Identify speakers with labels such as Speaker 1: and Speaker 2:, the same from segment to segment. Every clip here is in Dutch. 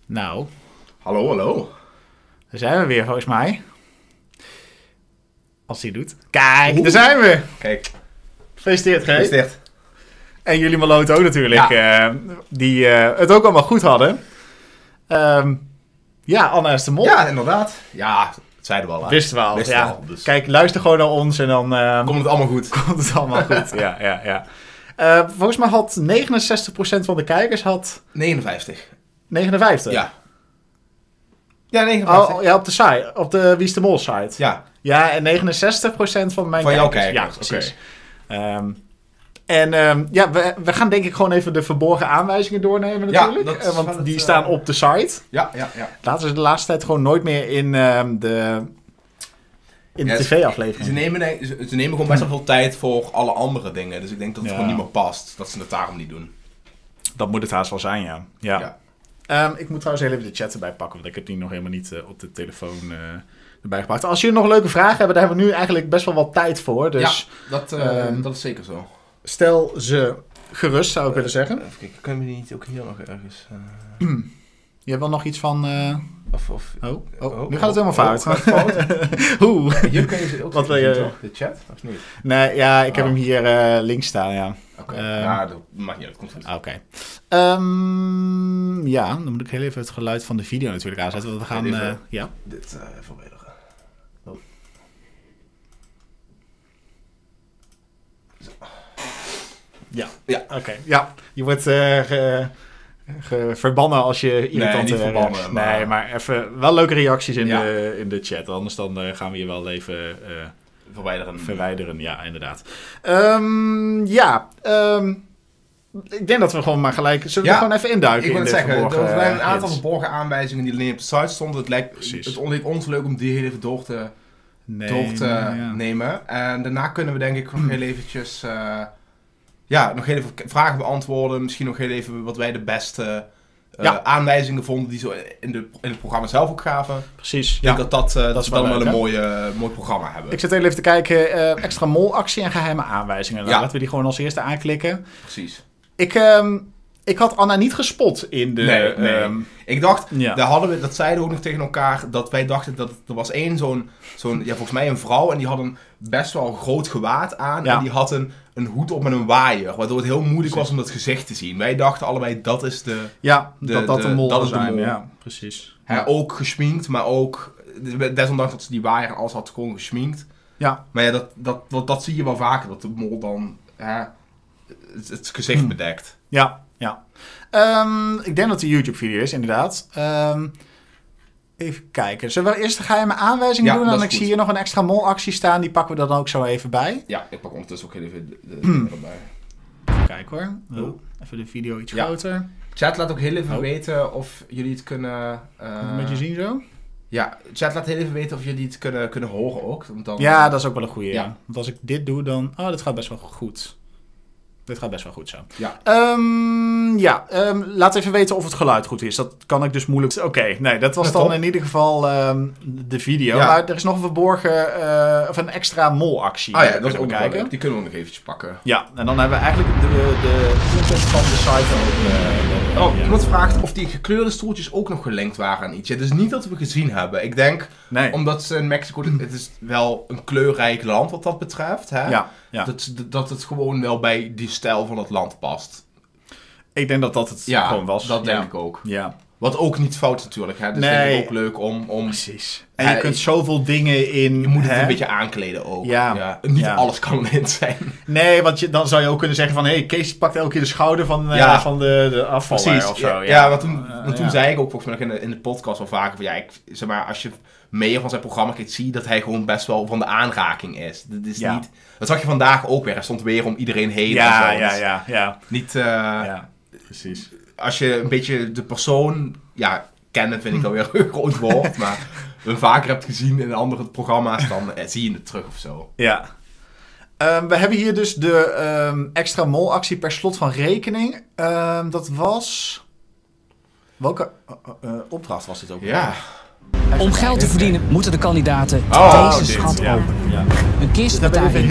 Speaker 1: Nou.
Speaker 2: Hallo, hallo.
Speaker 1: Daar zijn we weer, volgens mij. Als hij doet. Kijk, daar zijn we.
Speaker 2: Kijk.
Speaker 1: Gefeliciteerd, G.
Speaker 2: Gefeliciteerd.
Speaker 1: En jullie Maloot ook natuurlijk. Ja. Die het ook allemaal goed hadden. Ja, Anna is de mol.
Speaker 2: Ja, inderdaad. Ja, dat zeiden we al.
Speaker 1: Wisten we al.
Speaker 2: Wisten
Speaker 1: ja.
Speaker 2: we al, dus.
Speaker 1: Kijk, luister gewoon naar ons en dan...
Speaker 2: komt het allemaal goed.
Speaker 1: Komt het allemaal goed, ja. Volgens mij had 69% van de kijkers had...
Speaker 2: 59.
Speaker 1: 59?
Speaker 2: Ja. Ja, 59.
Speaker 1: Oh, ja, op de site. Op de Wie is de Mol site.
Speaker 2: Ja.
Speaker 1: Ja, en 69% van mijn
Speaker 2: van
Speaker 1: kijkers.
Speaker 2: Jouw kijkers.
Speaker 1: Ja, precies.
Speaker 2: Okay.
Speaker 1: Ja, we gaan denk ik gewoon even de verborgen aanwijzingen doornemen natuurlijk.
Speaker 2: Ja,
Speaker 1: want die staan op de site.
Speaker 2: Ja.
Speaker 1: Laten ze de laatste tijd gewoon nooit meer in de tv-aflevering.
Speaker 2: Ze nemen gewoon best wel veel tijd voor alle andere dingen. Dus ik denk dat het gewoon niet meer past. Dat ze het daarom niet doen.
Speaker 1: Dat moet het haast wel zijn, ja. Ik moet trouwens heel even de chat erbij pakken. Want ik heb die nog helemaal niet op de telefoon erbij gepakt. Als jullie nog leuke vragen hebben, daar hebben we nu eigenlijk best wel wat tijd voor. Dus,
Speaker 2: ja, dat is zeker zo.
Speaker 1: Stel ze gerust, zou ik willen zeggen.
Speaker 2: Even kijken, kunnen we die niet ook hier nog ergens...
Speaker 1: Je hebt wel nog iets van...
Speaker 2: Oh,
Speaker 1: nu gaat het helemaal fout.
Speaker 2: Hoe? Hier kun je ze ook zien, toch? De chat, of niet?
Speaker 1: Nee, ja, ik heb hem hier links staan, ja.
Speaker 2: Oké, ja, dat mag niet uit, dat komt goed.
Speaker 1: Oké. Ja, dan moet ik heel even het geluid van de video natuurlijk aanzetten. Want we gaan...
Speaker 2: Dit verwijderen. Oh.
Speaker 1: Ja, oké. Ja, je wordt verbannen als je irritant...
Speaker 2: Nee, niet verbannen.
Speaker 1: Maar even wel leuke reacties in de chat. Anders dan gaan we je wel even verwijderen. Ja, inderdaad. Ik denk dat we gewoon maar gelijk... Zullen we er gewoon even induiken?
Speaker 2: Ik wil het zeggen, er zijn een aantal
Speaker 1: hints.
Speaker 2: verborgen aanwijzingen die alleen op de site stonden. Het leek ons leuk om die even door te nemen. En daarna kunnen we denk ik nog heel eventjes... nog heel even vragen beantwoorden. Misschien nog heel even wat wij de beste aanwijzingen vonden die zo in het programma zelf ook gaven.
Speaker 1: Precies.
Speaker 2: Ik denk dat we dan wel een mooi programma hebben.
Speaker 1: Ik zit heel even te kijken. Extra molactie en geheime aanwijzingen. Dan laten we die gewoon als eerste aanklikken.
Speaker 2: Precies.
Speaker 1: Ik had Anna niet gespot in de...
Speaker 2: Nee. Ik dacht, dat zeiden we ook nog tegen elkaar, dat wij dachten dat er was één zo'n volgens mij een vrouw, en die had een best wel groot gewaad aan. Ja. En die had een hoed op met een waaier, waardoor het heel moeilijk was om dat gezicht te zien. Wij dachten allebei, dat is de... Ja, dat de mol is de mol.
Speaker 1: Ja, precies.
Speaker 2: Ook geschminkt, maar ook... Desondanks dat ze die waaier en alles had, gewoon geschminkt.
Speaker 1: Ja.
Speaker 2: Maar ja, dat zie je wel vaker, dat de mol dan het gezicht bedekt.
Speaker 1: Ja. Ik denk dat het een YouTube-video is, inderdaad. Even kijken. Zullen we eerst de geheime aanwijzingen doen? En ik zie hier nog een extra molactie staan. Die pakken we dan ook zo even bij.
Speaker 2: Ja, ik pak ondertussen ook heel even de erbij.
Speaker 1: Kijk hoor. Even de video iets groter.
Speaker 2: Chat laat ook heel even weten of jullie het kunnen...
Speaker 1: een beetje zien zo?
Speaker 2: Ja, chat laat heel even weten of jullie het kunnen horen ook. Want dan,
Speaker 1: ja, dat is ook wel een goeie. Ja. Want als ik dit doe, dan... Oh, dit gaat best wel goed. Dit gaat best wel goed zo.
Speaker 2: Ja.
Speaker 1: Laat even weten of het geluid goed is. Dat kan ik dus moeilijk... Oké, nee, dat was dan in ieder geval de video. Ja. Maar er is nog een verborgen... of een extra molactie.
Speaker 2: Ah ja, dat is ook kijken. Die kunnen we nog eventjes pakken.
Speaker 1: Ja, en dan hebben we eigenlijk de content van de site ook.
Speaker 2: Iemand vraagt of die gekleurde stoeltjes ook nog gelinkt waren aan iets. Het is niet dat we gezien hebben. Ik denk, omdat ze in Mexico... Het is wel een kleurrijk land wat dat betreft. Hè?
Speaker 1: Ja.
Speaker 2: Dat het gewoon wel bij die stijl van het land past.
Speaker 1: Ik denk dat het gewoon was.
Speaker 2: Dat denk ik ook.
Speaker 1: Ja.
Speaker 2: Wat ook niet fout natuurlijk. Hè? Dus denk ik ook leuk om...
Speaker 1: Precies. En je kunt zoveel dingen in...
Speaker 2: Je moet het een beetje aankleden ook. Ja. Niet alles kan een hint zijn.
Speaker 1: Nee, want dan zou je ook kunnen zeggen van... Kees pakt elke keer de schouder van de afvaller of zo.
Speaker 2: Ja, want toen zei ik ook volgens mij in de podcast wel vaker van... als je meer van zijn programma kijkt, zie je dat hij gewoon best wel van de aanraking is. Dat is niet... Dat zag je vandaag ook weer. Hij stond weer om iedereen heen.
Speaker 1: Ja.
Speaker 2: Niet...
Speaker 1: precies.
Speaker 2: Als je een beetje de persoon... kennen vind ik alweer een groot woord. Maar hem vaker hebt gezien in andere programma's, dan zie je het terug of zo.
Speaker 1: Ja. We hebben hier dus de extra molactie per slot van rekening. Dat was... Welke opdracht was dit ook?
Speaker 2: Ja.
Speaker 3: Om geld te verdienen moeten de kandidaten deze schat openen. Ja. Een kist met daarin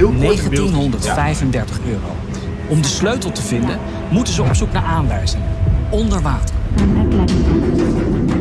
Speaker 3: 1935 euro. Om de sleutel te vinden moeten ze op zoek naar aanwijzingen. Onder water.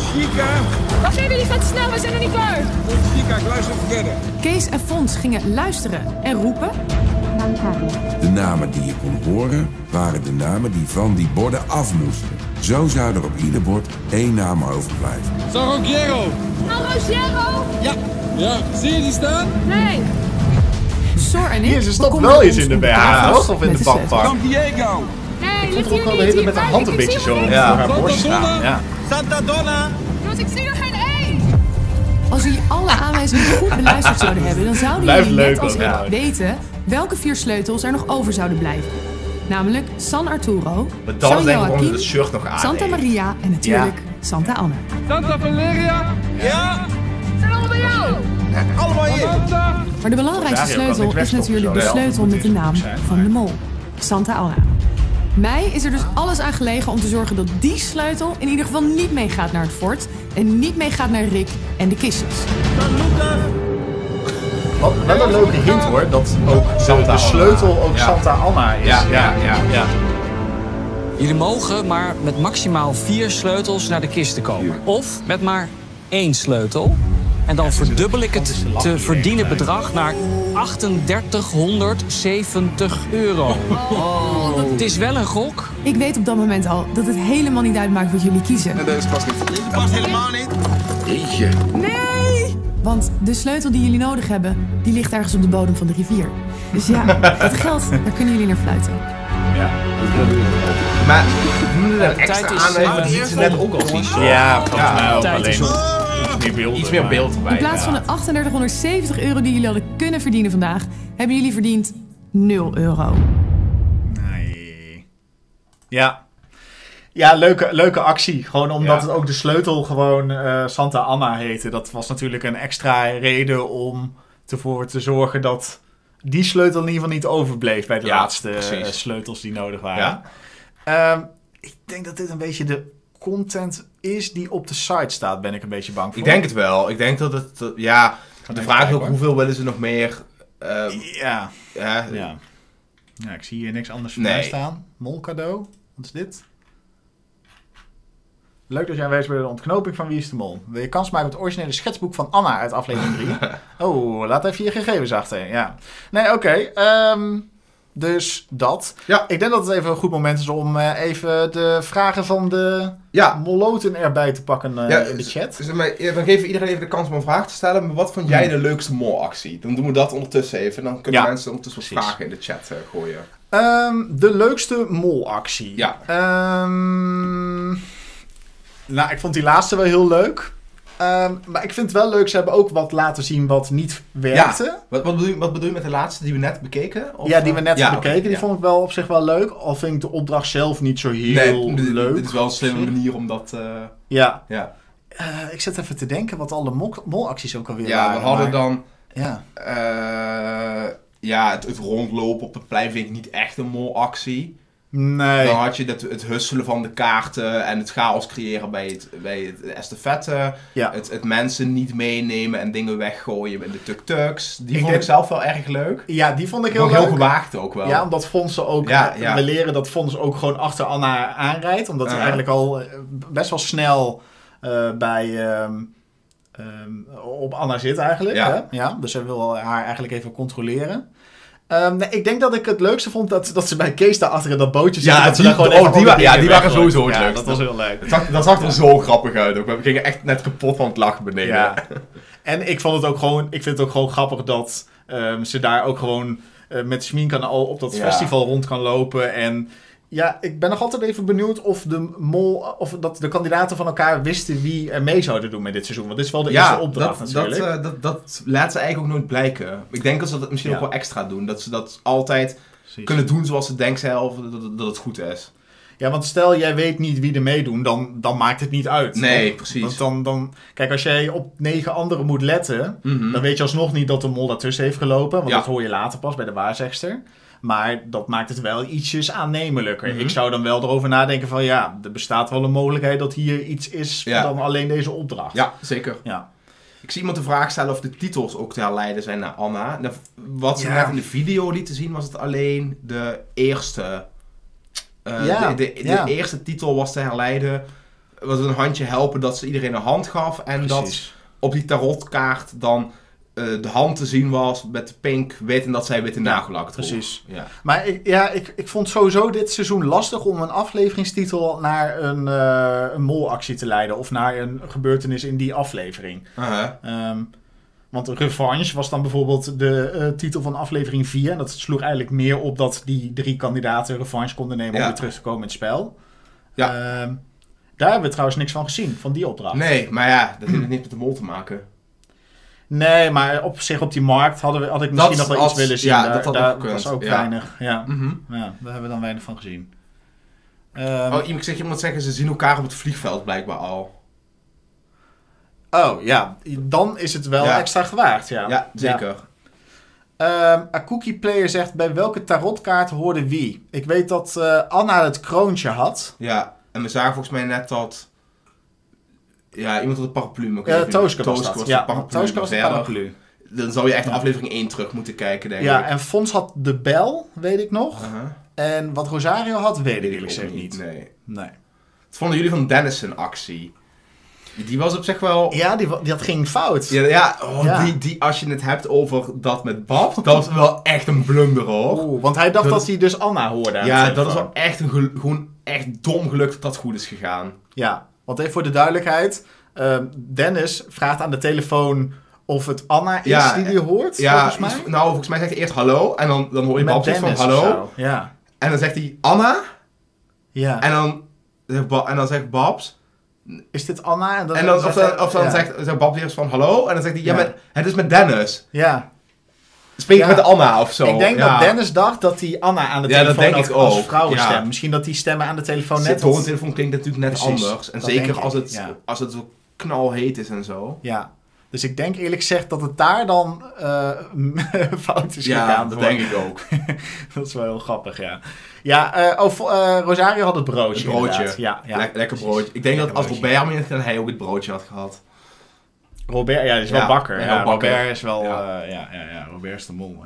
Speaker 4: Chica.
Speaker 5: Wacht even, die gaat te snel, we zijn nog niet klaar.
Speaker 4: Chica, ik luister even verder.
Speaker 5: Kees en Fons gingen luisteren en roepen.
Speaker 6: De namen die je kon horen, waren de namen die van die borden af moesten. Zo zou er op ieder bord 1 naam overblijven.
Speaker 4: Sarogero.
Speaker 5: Sarogero?
Speaker 4: Ja, zie je die staan?
Speaker 5: Nee. Sor en ik.
Speaker 1: Ze stopt wel eens in de BH, of in de badpak.
Speaker 4: Don Diego.
Speaker 5: Nee,
Speaker 1: Ik vond het ook wel de hele met de hand een beetje zo voor haar borst staan. Ja.
Speaker 4: Santa Donna.
Speaker 5: Jongens, ik zie er geen één. Als jullie alle aanwijzingen goed beluisterd zouden hebben, dan zouden jullie net als ik weten welke 4 sleutels er nog over zouden blijven. Namelijk San Arturo, San Joaquin, Santa Maria en natuurlijk Santa Anna.
Speaker 4: Santa Valeria. Ja.
Speaker 5: Zijn allemaal bij jou?
Speaker 4: Allemaal hier.
Speaker 5: Maar de belangrijkste sleutel is natuurlijk de sleutel met de naam van de mol, Santa Anna. Mij is er dus alles aan gelegen om te zorgen dat die sleutel in ieder geval niet meegaat naar het fort en niet meegaat naar Rick en de kistjes.
Speaker 1: Wat wel een leuke hint hoor, dat ook de sleutel ook Santa Anna is. Ja.
Speaker 3: Jullie mogen maar met maximaal 4 sleutels naar de kisten komen. Of met maar 1 sleutel. En dan verdubbel ik het te verdienen bedrag naar €3870. Het is wel een gok.
Speaker 5: Ik weet op dat moment al dat het helemaal niet uitmaakt wat jullie kiezen.
Speaker 4: Nee, deze past niet. Deze past helemaal niet.
Speaker 6: Jeetje.
Speaker 5: Nee! Want de sleutel die jullie nodig hebben, die ligt ergens op de bodem van de rivier. Dus ja, het geld, daar kunnen jullie naar fluiten.
Speaker 1: Ja.
Speaker 2: Maar extra aanwijzingen, die ze net ook al zien.
Speaker 1: Ja, volgens mij ook alleen
Speaker 2: iets meer beeld erbij.
Speaker 5: In plaats van de €3870 die jullie hadden kunnen verdienen vandaag, hebben jullie verdiend €0.
Speaker 1: Nee. Ja. Ja, leuke actie. Gewoon omdat het ook de sleutel gewoon Santa Anna heette. Dat was natuurlijk een extra reden om ervoor te zorgen dat die sleutel in ieder geval niet overbleef bij de laatste sleutels die nodig waren. Ja. Ik denk dat dit een beetje de content is die op de site staat, ben ik een beetje bang voor.
Speaker 2: Ik denk het wel. Ik denk dat het... de vraag is ook hoeveel willen ze nog meer...
Speaker 1: Ja, ik zie hier niks anders voor staan. Mol cadeau. Wat is dit? Leuk dat jij aanwezig bent bij de ontknoping van Wie is de Mol. Wil je kans maken op het originele schetsboek van Anna uit aflevering 3? Oh, laat even je gegevens achter. Ja. Nee, oké. Dus dat. Ja. Ik denk dat het even een goed moment is om even de vragen van de Molloten erbij te pakken in de chat.
Speaker 2: Dus dan geven we iedereen even de kans om een vraag te stellen. Maar wat vond jij de leukste molactie? Dan doen we dat ondertussen even. Dan kunnen mensen ondertussen wat vragen in de chat gooien.
Speaker 1: De leukste molactie?
Speaker 2: Ja.
Speaker 1: Nou, ik vond die laatste wel heel leuk. Maar ik vind het wel leuk, ze hebben ook wat laten zien wat niet werkte.
Speaker 2: Ja. Wat bedoel je met de laatste die we net bekeken? Of,
Speaker 1: ja, die we net hebben bekeken. Die vond ik wel op zich wel leuk. Al vind ik de opdracht zelf niet zo heel leuk.
Speaker 2: Dit is wel een slimme manier om dat...
Speaker 1: Ja. Ik zit even te denken wat alle molacties ook alweer waren.
Speaker 2: Ja, we hadden dan...
Speaker 1: Ja.
Speaker 2: Het rondlopen op het plein vind ik niet echt een molactie.
Speaker 1: Nee.
Speaker 2: Dan had je het husselen van de kaarten en het chaos creëren bij het estafette. Ja. Het mensen niet meenemen en dingen weggooien in de tuk-tuks. Die vond ik zelf wel erg leuk.
Speaker 1: Ja, die vond ik heel leuk.
Speaker 2: Heel gewaagd ook wel.
Speaker 1: Ja, omdat Fons ook... We leren dat Fons ook gewoon achter Anna aanrijdt. Omdat hij eigenlijk al best wel snel op Anna zit eigenlijk.
Speaker 2: Ja.
Speaker 1: Hè? Ja, dus hij wil haar eigenlijk even controleren. Ik denk dat ik het leukste vond dat ze bij Kees daar achter in dat bootje zitten.
Speaker 2: Ja, die waren sowieso het leukste.
Speaker 1: Dat was heel leuk.
Speaker 2: Dat zag er zo grappig uit ook. We gingen echt net kapot van het lachen beneden.
Speaker 1: Ja. En ik vind het ook gewoon grappig dat ze daar ook gewoon met Schminkan al op dat festival rond kan lopen. En ja, ik ben nog altijd even benieuwd of dat de kandidaten van elkaar wisten wie er mee zouden doen met dit seizoen. Want dit is wel de eerste opdracht natuurlijk.
Speaker 2: Dat laat ze eigenlijk ook nooit blijken. Ik denk dat ze dat misschien ook wel extra doen. Dat ze dat altijd kunnen doen zoals ze denken zelf dat het goed is.
Speaker 1: Ja, want stel jij weet niet wie er meedoen, dan maakt het niet uit.
Speaker 2: Nee, precies.
Speaker 1: Want dan, kijk, als jij op 9 anderen moet letten, dan weet je alsnog niet dat de mol daartussen heeft gelopen. Want dat hoor je later pas bij de waarzegster. Maar dat maakt het wel ietsjes aannemelijker. Ik zou dan wel erover nadenken van er bestaat wel een mogelijkheid dat hier iets is dan alleen deze opdracht.
Speaker 2: Ja, zeker. Ja. Ik zie iemand de vraag stellen of de titels ook te herleiden zijn naar Anna. Wat ze net in de video lieten zien was het alleen de eerste. De eerste titel was te herleiden was het een handje helpen dat ze iedereen een hand gaf. En dat op die tarotkaart dan de hand te zien was met pink wit en dat zij witte nagellak droeg.
Speaker 1: Precies.
Speaker 2: Ja.
Speaker 1: Maar ik vond sowieso dit seizoen lastig om een afleveringstitel naar een molactie te leiden. Of naar een gebeurtenis in die aflevering. Want Revanche was dan bijvoorbeeld de titel van aflevering 4. En dat sloeg eigenlijk meer op dat die 3 kandidaten revanche konden nemen om weer terug te komen in het spel. Ja. Daar hebben we trouwens niks van gezien, van die opdracht.
Speaker 2: Nee, maar ja, dat heeft niet met de mol te maken.
Speaker 1: Nee, maar op zich op die markt had ik misschien nog wel iets willen zien.
Speaker 2: Ja, dat
Speaker 1: was ook weinig. Ja. Ja, daar hebben we dan weinig van gezien.
Speaker 2: Iemand zeggen, ze zien elkaar op het vliegveld blijkbaar al.
Speaker 1: Oh, ja. Dan is het wel extra gewaagd, ja.
Speaker 2: Ja, zeker.
Speaker 1: A Cookie Player zegt, bij welke tarotkaart hoorde wie? Ik weet dat Anna het kroontje had.
Speaker 2: Ja, en we zagen volgens mij net dat... Ja, iemand had een paraplu.
Speaker 1: Tooske was dat. Ja, Tooske was een paraplu.
Speaker 2: Dan zou je echt aflevering 1 terug moeten kijken, denk ik.
Speaker 1: Ja, en Fons had de bel, weet ik nog. En wat Rosario had, weet ik eerlijk gezegd niet.
Speaker 2: Nee. Wat vonden jullie van Dennis' actie? Die was op zich wel...
Speaker 1: Ja, dat ging fout.
Speaker 2: Die als je het hebt over dat met Bab, dat was wel echt een blunder, hoor.
Speaker 1: Want hij dacht dat hij dus Anna hoorde.
Speaker 2: Ja, dat is wel echt gewoon echt dom geluk dat dat goed is gegaan.
Speaker 1: Ja, want even voor de duidelijkheid. Dennis vraagt aan de telefoon of het Anna is die hij hoort, volgens mij.
Speaker 2: Volgens mij zegt hij eerst hallo en dan hoor je Bab van hallo.
Speaker 1: Ja.
Speaker 2: En dan zegt hij Anna.
Speaker 1: Ja.
Speaker 2: En dan zegt Babs...
Speaker 1: Is dit Anna?
Speaker 2: Dan zegt Bab eerst van hallo. En dan zegt hij, het is met Dennis.
Speaker 1: Ja.
Speaker 2: Spreek met Anna of zo.
Speaker 1: Ik denk dat Dennis dacht dat hij Anna aan de telefoon had als vrouwenstem. Misschien dat die stemmen aan de telefoon net...
Speaker 2: De telefoon klinkt natuurlijk net anders. En zeker als het zo knalheet is en zo.
Speaker 1: Ja. Dus ik denk eerlijk gezegd dat het daar dan fout is gegaan.
Speaker 2: Ja, dat denk ik ook.
Speaker 1: Dat is wel heel grappig, ja. Ja, Rosario had het broodje.
Speaker 2: Het broodje. Ja. Lekker broodje. Ik denk dat als Robert mee had, hij ook het broodje had gehad.
Speaker 1: Robert, die is wel bakker.
Speaker 2: Ja,
Speaker 1: Robert is wel... Robert is de mol,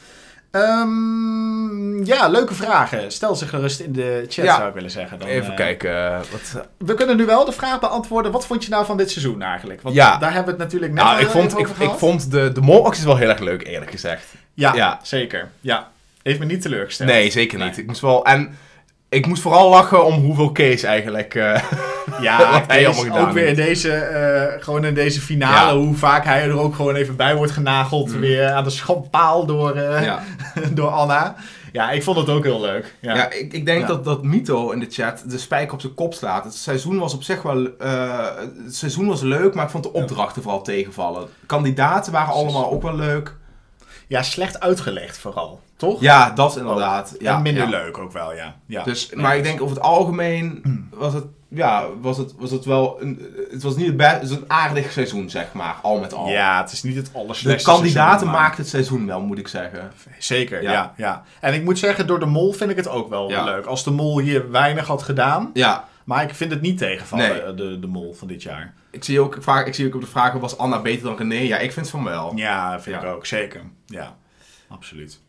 Speaker 1: ja. Leuke vragen. Stel ze gerust in de chat, zou ik willen zeggen. Dan,
Speaker 2: even kijken.
Speaker 1: We kunnen nu wel de vraag beantwoorden. Wat vond je nou van dit seizoen eigenlijk? Want daar hebben we het natuurlijk net over gehad.
Speaker 2: Ik vond de molacties wel heel erg leuk, eerlijk gezegd.
Speaker 1: Ja, zeker. Ja. Heeft me niet teleurgesteld.
Speaker 2: Nee, zeker niet. Ik moest vooral lachen om hoeveel Kees eigenlijk...
Speaker 1: wat hij ook weer in deze finale, hoe vaak hij er ook gewoon even bij wordt genageld. Weer aan de schandpaal door Anna. Ja, ik vond het ook heel leuk.
Speaker 2: Ja, ik denk dat Mito in de chat de spijker op zijn kop slaat. Het seizoen was op zich wel... het seizoen was leuk, maar ik vond de opdrachten vooral tegenvallen. Kandidaten waren allemaal ook wel leuk.
Speaker 1: Ja, slecht uitgelegd vooral. Toch?
Speaker 2: Ja, dat inderdaad. Ja,
Speaker 1: en minder leuk ook wel, ja.
Speaker 2: Dus, maar ik denk over het algemeen was het wel... Het was niet het beste... Het is een aardig seizoen, zeg maar. Al met al.
Speaker 1: Ja, het is niet het allerslechtste.
Speaker 2: De kandidaten maakt het seizoen wel, moet ik zeggen.
Speaker 1: Zeker, ja. En ik moet zeggen, door de mol vind ik het ook wel leuk. Als de mol hier weinig had gedaan...
Speaker 2: Ja.
Speaker 1: Maar ik vind het niet tegenvallen, de mol van dit jaar.
Speaker 2: Ik zie ook op de vragen, was Anna beter dan René? Ja, ik vind van wel.
Speaker 1: Ja, vind ik ook. Zeker. Ja, absoluut.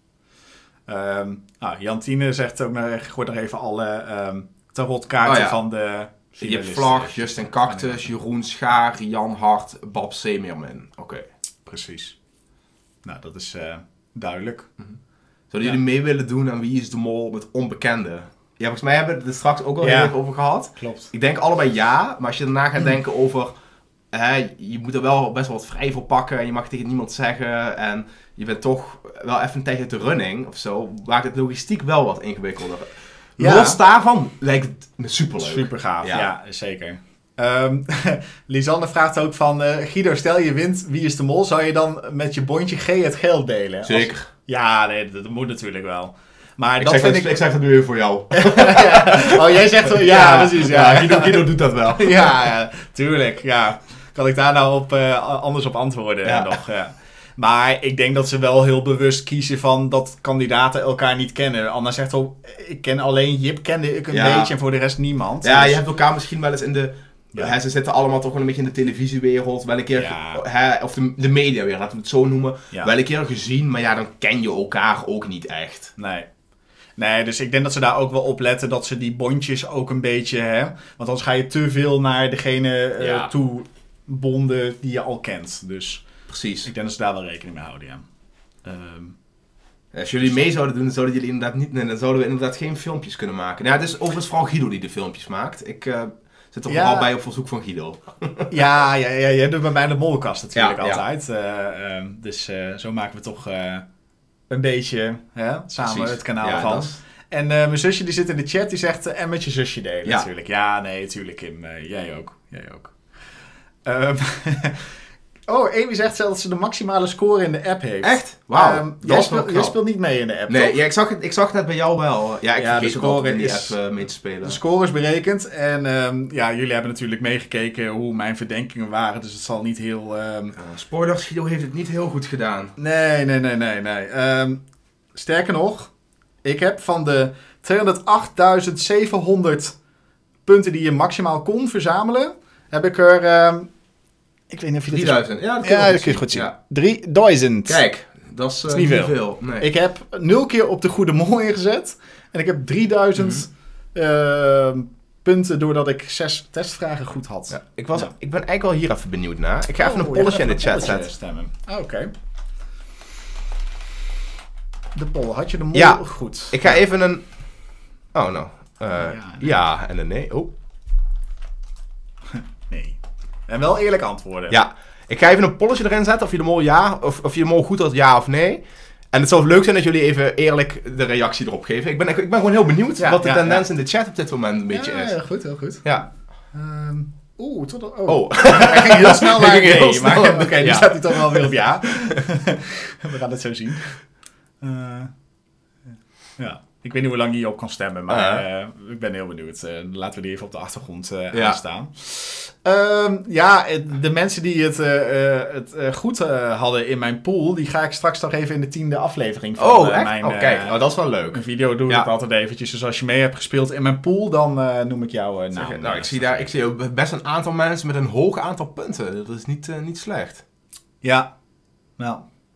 Speaker 1: Jantine zegt ook gooi nog even alle tarotkaarten van de...
Speaker 2: Je hebt Vlag, Justin Cactus, Jeroen Schaar, Jan Hart, Bab Semermin. Oké.
Speaker 1: Precies. Nou, dat is duidelijk.
Speaker 2: Zouden jullie mee willen doen aan Wie is de Mol met onbekenden? Ja, volgens mij hebben we het er straks ook al heel even over gehad.
Speaker 1: Klopt.
Speaker 2: Ik denk allebei ja, maar als je daarna gaat denken over... je moet er wel best wel wat vrij voor pakken en je mag tegen niemand zeggen. En je bent toch wel even een tijdje uit de running of zo. Maakt het logistiek wel wat ingewikkelder. Ja. Los daarvan lijkt het me superleuk.
Speaker 1: Super gaaf, ja zeker. Lisanne vraagt ook van... Guido, stel je wint Wie is de Mol, zou je dan met je bondje G het geld delen?
Speaker 2: Zeker.
Speaker 1: Ja, nee, dat moet natuurlijk wel. Maar
Speaker 2: ik zeg het nu weer voor jou.
Speaker 1: Oh, jij zegt... Ja, precies. Ja.
Speaker 2: Guido doet dat wel.
Speaker 1: Ja, tuurlijk. Ja. Kan ik daar nou anders op antwoorden nog? Ja. Maar ik denk dat ze wel heel bewust kiezen van dat kandidaten elkaar niet kennen. Anna zegt ook, ik ken alleen Jip, kende ik een beetje en voor de rest niemand.
Speaker 2: Ja, dus... je hebt elkaar misschien wel eens in de... Ja. Ze zitten allemaal toch wel een beetje in de televisiewereld. Wel een keer, of de mediawereld, laten we het zo noemen. Ja. Wel een keer gezien, maar dan ken je elkaar ook niet echt.
Speaker 1: Nee. Nee, dus ik denk dat ze daar ook wel op letten dat ze die bondjes ook een beetje... Hè, want anders ga je te veel naar degene toe bonden die je al kent. Dus
Speaker 2: precies.
Speaker 1: Ik denk dat ze daar wel rekening mee houden, ja.
Speaker 2: Als jullie mee zouden doen, zouden jullie inderdaad niet... Nee, dan zouden we inderdaad geen filmpjes kunnen maken. Nou, het is overigens vooral Guido die de filmpjes maakt. Ik zit er vooral bij op verzoek van Guido.
Speaker 1: Ja, jij doet bij mij de mollenkast natuurlijk altijd. Dus zo maken we toch een beetje samen het kanaal van. En mijn zusje die zit in de chat, die zegt... en met je zusje delen natuurlijk. Ja, nee, natuurlijk Kim. Jij ook. Amy zegt zelf dat ze de maximale score in de app heeft.
Speaker 2: Echt? Wauw.
Speaker 1: Jij speelt niet mee in de app,
Speaker 2: nee,
Speaker 1: toch?
Speaker 2: Ja, ik zag het net bij jou wel. Ja, ik vergeet ook altijd in die app mee te spelen.
Speaker 1: De score is berekend. En jullie hebben natuurlijk meegekeken hoe mijn verdenkingen waren. Dus het zal niet heel...
Speaker 2: Spoilers, Guido heeft het niet heel goed gedaan.
Speaker 1: Nee. Sterker nog, ik heb van de 208.700 punten die je maximaal kon verzamelen, heb ik er... ik weet niet of je
Speaker 2: 3000.
Speaker 1: Ja, dat kun je goed zien. Ja. 3000.
Speaker 2: Kijk, dat is niet veel. Nee.
Speaker 1: Ik heb 0 keer op de goede mol ingezet. En ik heb 3000 punten doordat ik 6 testvragen goed had.
Speaker 2: Ja, ik ben eigenlijk wel hier even benieuwd naar. Ik ga even een polletje in de chat zetten.
Speaker 1: Oké. De poll. Had je de mol goed?
Speaker 2: Ik ga even een... Oh, nou. Ja en een nee. Oh.
Speaker 1: Nee. En wel eerlijk antwoorden.
Speaker 2: Ja. Ik ga even een polletje erin zetten of je de mol of je de mol goed had, ja of nee. En het zou leuk zijn dat jullie even eerlijk de reactie erop geven. Ik ben gewoon heel benieuwd wat de tendens in de chat op dit moment een beetje is.
Speaker 1: Ja, heel goed.
Speaker 2: Ja.
Speaker 1: Hij ging heel snel naar nee, maar oké, nu staat hij toch wel weer op ja. We gaan het zo zien. Ja. Ik weet niet hoe lang je hierop kan stemmen, maar ik ben heel benieuwd. Laten we die even op de achtergrond aanstaan. De mensen die het goed hadden in mijn pool, die ga ik straks nog even in de 10e aflevering van mijn...
Speaker 2: kijk, dat is wel leuk.
Speaker 1: Een video doe ik altijd eventjes. Dus als je mee hebt gespeeld in mijn pool, dan noem ik jou naam.
Speaker 2: Nou, ik zie ook best een aantal mensen met een hoog aantal punten. Dat is niet slecht.
Speaker 1: Ja, nou...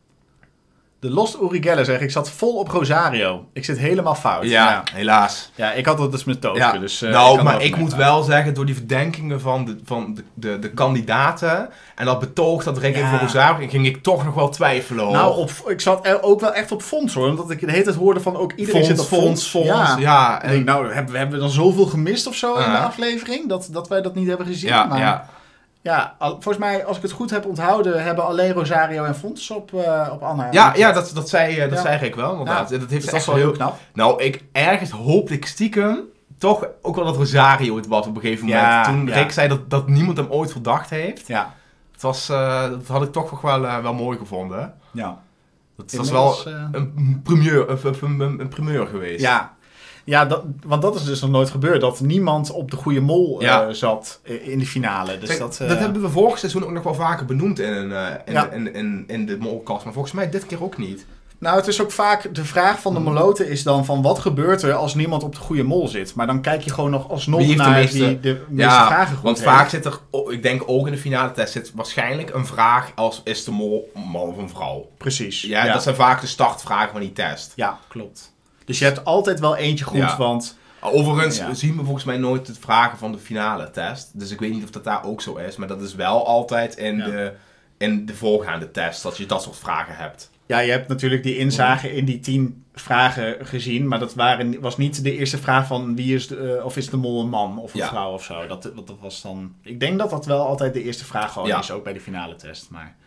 Speaker 1: De Lost Urigelle zegt, ik zat vol op Rosario. Ik zit helemaal fout.
Speaker 2: Ja, helaas.
Speaker 1: Ja, ik had dat dus met Toofke.
Speaker 2: Ja.
Speaker 1: Dus,
Speaker 2: maar ik moet wel zeggen, door die verdenkingen van de kandidaten en dat betoog dat Rick voor Rosario ging ik toch nog wel twijfelen.
Speaker 1: Nou, ik zat ook wel echt op Fons hoor. Omdat ik de hele tijd hoorde van ook iedereen zit op Fons.
Speaker 2: Ja.
Speaker 1: En ik denk, hebben we dan zoveel gemist of zo in de aflevering? Dat wij dat niet hebben gezien. Ja, volgens mij, als ik het goed heb onthouden, hebben alleen Rosario en Fons op Anna.
Speaker 2: Dat zei Rick wel, inderdaad. Ja, dat heeft echt wel heel
Speaker 1: knap.
Speaker 2: Nou, ergens hoopte ik stiekem toch ook wel dat Rosario het was op een gegeven moment. Toen Rick zei dat niemand hem ooit verdacht heeft. Ja. Dat had ik toch nog wel mooi gevonden. Ja. Dat was wel een primeur geweest.
Speaker 1: Ja, want dat is dus nog nooit gebeurd. Dat niemand op de goede mol zat in de finale. Dus
Speaker 2: dat hebben we vorig seizoen ook nog wel vaker benoemd in de molkast. Maar volgens mij dit keer ook niet.
Speaker 1: Nou, het is ook vaak... De vraag van de moloten is dan van... Wat gebeurt er als niemand op de goede mol zit? Maar dan kijk je gewoon nog alsnog naar wie de meeste vragen goed
Speaker 2: want vaak zit er... Ik denk ook in de finale test zit waarschijnlijk een vraag als... Is de mol een man of een vrouw?
Speaker 1: Precies.
Speaker 2: Ja, dat zijn vaak de startvragen van die test.
Speaker 1: Ja, klopt. Dus je hebt altijd wel eentje goed, want...
Speaker 2: Overigens zien we volgens mij nooit het vragen van de finale test. Dus ik weet niet of dat daar ook zo is. Maar dat is wel altijd in de voorgaande test, dat je dat soort vragen hebt.
Speaker 1: Ja, je hebt natuurlijk die inzage in die 10 vragen gezien. Maar dat was niet de eerste vraag van wie is is de mol een man of een vrouw of zo. Dat was dan... Ik denk dat dat wel altijd de eerste vraag gewoon is, ook bij de finale test. Maar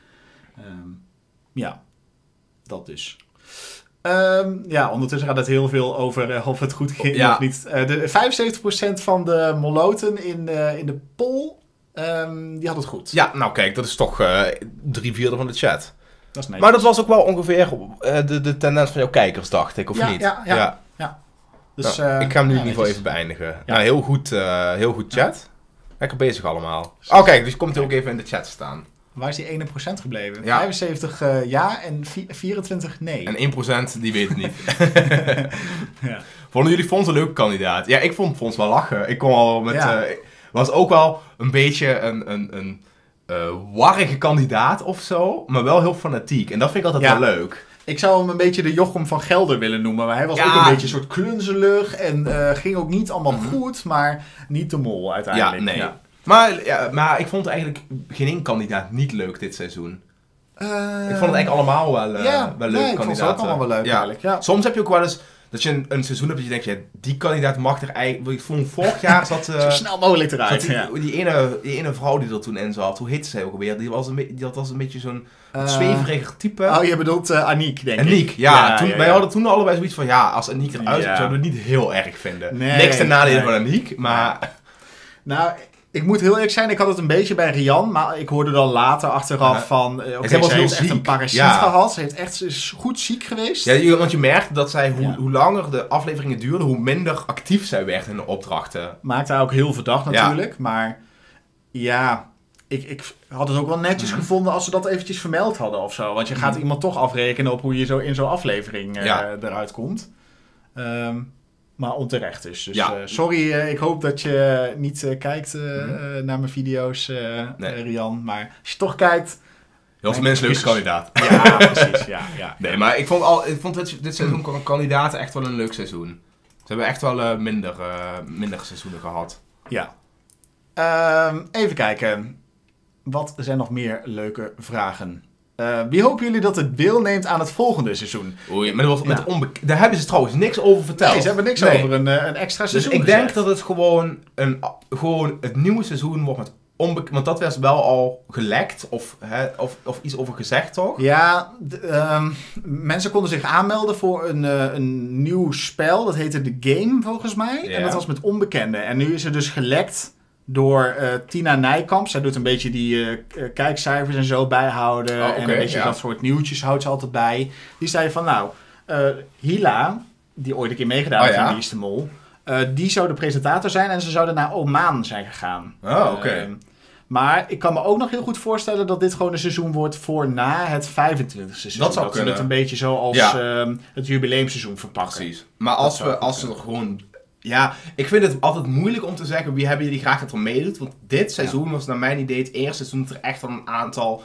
Speaker 1: dat dus. Ondertussen gaat het heel veel over of het goed ging of niet. 75% van de moloten in de poll, die had het goed.
Speaker 2: Ja, nou kijk, dat is toch 3/4 van de chat.
Speaker 1: Dat is
Speaker 2: maar dat was ook wel ongeveer de tendens van jouw kijkers, dacht ik, of niet?
Speaker 1: Ja. Dus,
Speaker 2: ik ga hem nu in ieder geval even beëindigen. Ja. Nou, heel goed chat. Lekker bezig allemaal. Oh, kijk, dus komt hij ook even in de chat staan.
Speaker 1: Waar is die 1% gebleven? Ja. 75 ja en 24 nee.
Speaker 2: En 1% die weet het niet. Vonden jullie Fons een leuke kandidaat? Ja, ik vond Fons wel lachen. Ik kon al met... was ook wel een beetje een warrige kandidaat of zo. Maar wel heel fanatiek. En dat vind ik altijd wel leuk.
Speaker 1: Ik zou hem een beetje de Jochem van Gelder willen noemen. Maar hij was ook een beetje een soort klunzelig. En ging ook niet allemaal goed. Maar niet de mol uiteindelijk.
Speaker 2: Ja, nee.
Speaker 1: Ja.
Speaker 2: Maar ik vond eigenlijk geen één kandidaat niet leuk dit seizoen. Ik vond het eigenlijk allemaal wel leuk kandidaten.
Speaker 1: Ik vond ze ook allemaal wel leuk eigenlijk. Ja.
Speaker 2: Soms heb je ook wel eens dat je een seizoen hebt dat je denkt, ja, die kandidaat mag er eigenlijk... Ik vond vorig jaar zat...
Speaker 1: Zo snel mogelijk eruit.
Speaker 2: Die ene vrouw die er toen in zat, hoe heette zij ook alweer? Die was een beetje zo'n zweveriger type.
Speaker 1: Oh, je bedoelt Aniek, denk ik.
Speaker 2: Aniek, wij hadden toen allebei zoiets van, ja, als Aniek eruit zouden we het niet heel erg vinden. Niks ten nadele van Aniek, maar...
Speaker 1: Nou... Ik moet heel eerlijk zijn, ik had het een beetje bij Rian, maar ik hoorde dan later achteraf van...
Speaker 2: ze heeft echt
Speaker 1: een parasiet gehad. Ze is goed ziek geweest.
Speaker 2: Ja, want je merkte dat zij, hoe langer de afleveringen duurden, hoe minder actief zij werd in de opdrachten.
Speaker 1: Maakt haar ook heel verdacht natuurlijk, maar ja... Ik had het ook wel netjes gevonden als ze dat eventjes vermeld hadden of zo. Want je gaat iemand toch afrekenen op hoe je zo in zo'n aflevering eruit komt. Maar onterecht dus. Sorry, ik hoop dat je niet kijkt naar mijn video's, Rian. Maar als je toch kijkt...
Speaker 2: Heel veel mensen leuke kandidaat.
Speaker 1: Ja, precies. Ja.
Speaker 2: Nee, maar ik vond dit seizoen van kandidaten echt wel een leuk seizoen. Ze hebben echt wel minder seizoenen gehad.
Speaker 1: Ja. Even kijken. Wat zijn nog meer leuke vragen? Wie hopen jullie dat het deelneemt aan het volgende seizoen?
Speaker 2: Oei, maar daar hebben ze trouwens niks over verteld.
Speaker 1: Nee, ze hebben niks over een extra seizoen
Speaker 2: Dus ik denk dat het gewoon het nieuwe seizoen wordt met onbekend... Want dat was wel al gelekt of iets over gezegd, toch?
Speaker 1: Ja, mensen konden zich aanmelden voor een nieuw spel. Dat heette The Game, volgens mij. Ja. En dat was met onbekenden. En nu is er dus gelekt... door Tina Nijkamp. Zij doet een beetje die kijkcijfers en zo bijhouden. En een beetje dat soort nieuwtjes houdt ze altijd bij. Die zei van Hila, die ooit een keer meegedaan heeft in Wie is de Mol. Die zou de presentator zijn en ze zouden naar Oman zijn gegaan.
Speaker 2: Oh, oké.
Speaker 1: Maar ik kan me ook nog heel goed voorstellen dat dit gewoon een seizoen wordt voor na het 25e seizoen.
Speaker 2: Dat zou kunnen.
Speaker 1: Ze het een beetje zoals het jubileumseizoen verpakken.
Speaker 2: Precies. Maar als we gewoon... Ja, ik vind het altijd moeilijk om te zeggen wie hebben jullie graag dat er meedoet. Want dit seizoen was naar mijn idee het eerste seizoen dat er echt al een aantal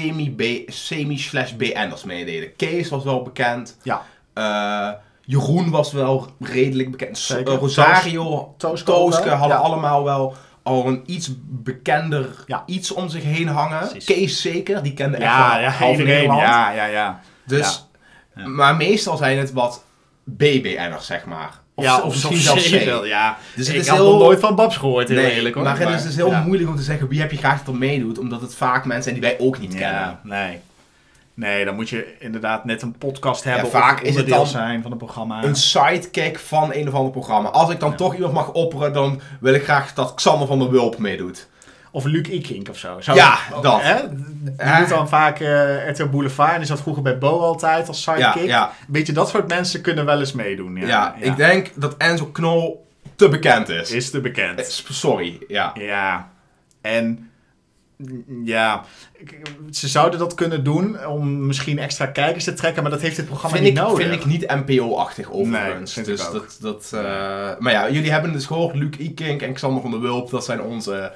Speaker 2: semi/BN'ers meededen. Kees was wel bekend.
Speaker 1: Ja.
Speaker 2: Jeroen was wel redelijk bekend.
Speaker 1: Rosario,
Speaker 2: Tooske hadden allemaal wel al een iets bekender iets om zich heen hangen. Precies. Kees zeker, die kende echt wel half Nederland.
Speaker 1: Ja.
Speaker 2: Dus, maar meestal zijn het wat BBN'ers, zeg maar. Of misschien zelfs C.
Speaker 1: Ja.
Speaker 2: Dus
Speaker 1: ik had nog nooit van Babs gehoord, heel eerlijk hoor.
Speaker 2: Maar het is dus heel moeilijk om te zeggen wie heb je graag dat er meedoet, omdat het vaak mensen zijn die wij ook niet kennen.
Speaker 1: Nee, dan moet je inderdaad net een podcast hebben
Speaker 2: vaak
Speaker 1: of onderdeel zijn van een programma.
Speaker 2: Een sidekick van een of ander programma. Als ik dan toch iemand mag opperen, dan wil ik graag dat Xander van der Wulp meedoet.
Speaker 1: Of Luc Ikink of zo.
Speaker 2: Dat.
Speaker 1: Die doet dan vaak RTL Boulevard. En die zat vroeger bij Bo altijd als sidekick. Een beetje dat soort mensen kunnen wel eens meedoen.
Speaker 2: Ik denk dat Enzo Knol te bekend is.
Speaker 1: Is te bekend.
Speaker 2: Sorry,
Speaker 1: Ja. En... Ja, ze zouden dat kunnen doen om misschien extra kijkers te trekken, maar dat heeft dit programma niet nodig.
Speaker 2: Vind ik niet NPO-achtig overigens.
Speaker 1: Nee,
Speaker 2: dus maar ja, jullie hebben dus gehoord, Luc Ikink en Xander van der Wulp, dat zijn onze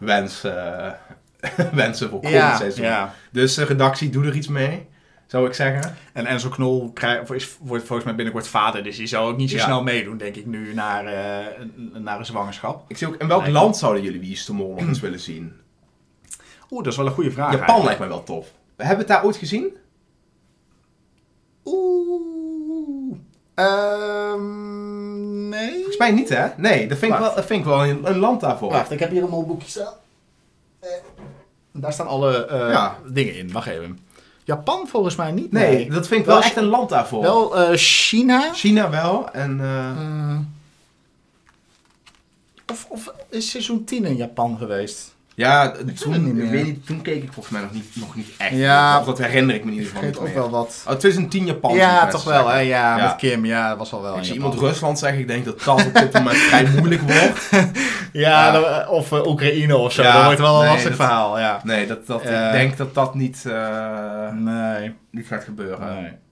Speaker 2: wensen voor komend seizoen. Ja. Dus redactie, doe er iets mee, zou ik zeggen.
Speaker 1: En Enzo Knol wordt volgens mij binnenkort vader, dus die zou ook niet zo snel meedoen, denk ik, nu naar een zwangerschap.
Speaker 2: Ik zie ook, in welk land zouden jullie Wie is de Mol nog eens willen zien?
Speaker 1: Dat is wel een goede vraag.
Speaker 2: Japan lijkt mij wel tof. Hebben we het daar ooit gezien?
Speaker 1: Nee.
Speaker 2: Volgens mij niet, hè? Nee, dat vind ik wel een land daarvoor.
Speaker 1: Wacht, ik heb hier een mooi boekje staan. Daar staan alle dingen in. Wacht even. Japan volgens mij niet.
Speaker 2: Nee, dat vind ik wel echt een land daarvoor.
Speaker 1: Wel China.
Speaker 2: China wel. En,
Speaker 1: Of is seizoen 10 in Japan geweest?
Speaker 2: Ja, toen keek ik volgens mij nog niet echt.
Speaker 1: Ja,
Speaker 2: of dat herinner ik me niet van.
Speaker 1: Ik ook wel wat.
Speaker 2: 2010 Japan.
Speaker 1: Ja, toch wel. Hè? Ja, met Kim. Ja, dat was al wel.
Speaker 2: Als je iemand Rusland zegt, ik denk dat dat op dit moment vrij moeilijk wordt.
Speaker 1: Of Oekraïne of zo. Dat wordt wel een lastig verhaal. Ja.
Speaker 2: Nee, ik denk dat dat niet gaat gebeuren.
Speaker 1: Nee.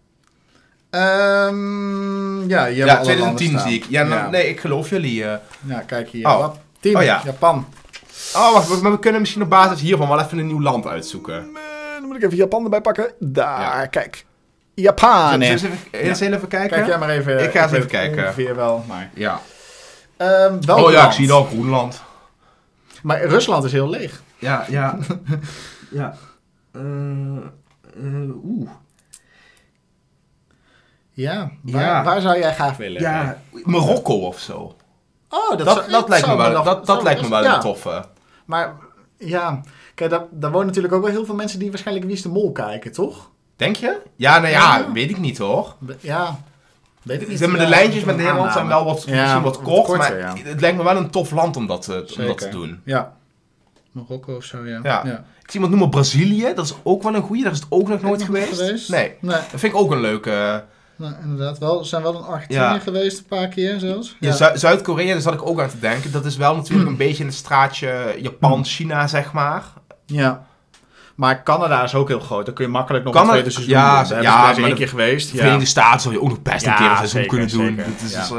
Speaker 2: 2010 zie ik. Nee, ik geloof jullie.
Speaker 1: Ja, kijk hier. 10, Japan.
Speaker 2: Oh, wacht, maar we kunnen misschien op basis hiervan wel even een nieuw land uitzoeken.
Speaker 1: Dan moet ik even Japan erbij pakken. Daar, kijk. Japan.
Speaker 2: Eens even kijken?
Speaker 1: Kijk jij maar even.
Speaker 2: Ik ga eens even kijken.
Speaker 1: Ongeveer wel, maar...
Speaker 2: Ja.
Speaker 1: Ik
Speaker 2: zie het al. Groenland.
Speaker 1: Maar Rusland is heel leeg.
Speaker 2: Ja. Ja.
Speaker 1: Ja, waar zou jij graag willen?
Speaker 2: Ja, Marokko of zo.
Speaker 1: Oh,
Speaker 2: dat lijkt me wel. Dat lijkt me wel een toffe.
Speaker 1: Maar ja, kijk, daar wonen natuurlijk ook wel heel veel mensen die waarschijnlijk Wie is de Mol kijken, toch?
Speaker 2: Denk je? Ja, weet ik niet hoor.
Speaker 1: Ja, weet ik niet.
Speaker 2: De lijntjes met Nederland zijn wel misschien wat kort,
Speaker 1: korter,
Speaker 2: maar het lijkt me wel een tof land om dat te doen.
Speaker 1: Ja. Marokko of zo, ja.
Speaker 2: Ik zie iemand noemen Brazilië, dat is ook wel een goeie. Daar is het ook nog nooit geweest. Nee, dat vind ik ook een leuke...
Speaker 1: Nou, inderdaad wel. We zijn wel in Argentinië geweest een paar keer zelfs.
Speaker 2: Ja. Zuid-Korea, daar zat ik ook aan te denken. Dat is wel natuurlijk een beetje in het straatje Japan, China, zeg maar.
Speaker 1: Ja. Maar Canada is ook heel groot. Dan kun je makkelijk nog een tweede seizoen doen. Daar zijn we één keer geweest.
Speaker 2: De Verenigde Staten zou je ook nog best een keer een seizoen kunnen doen. Dat is,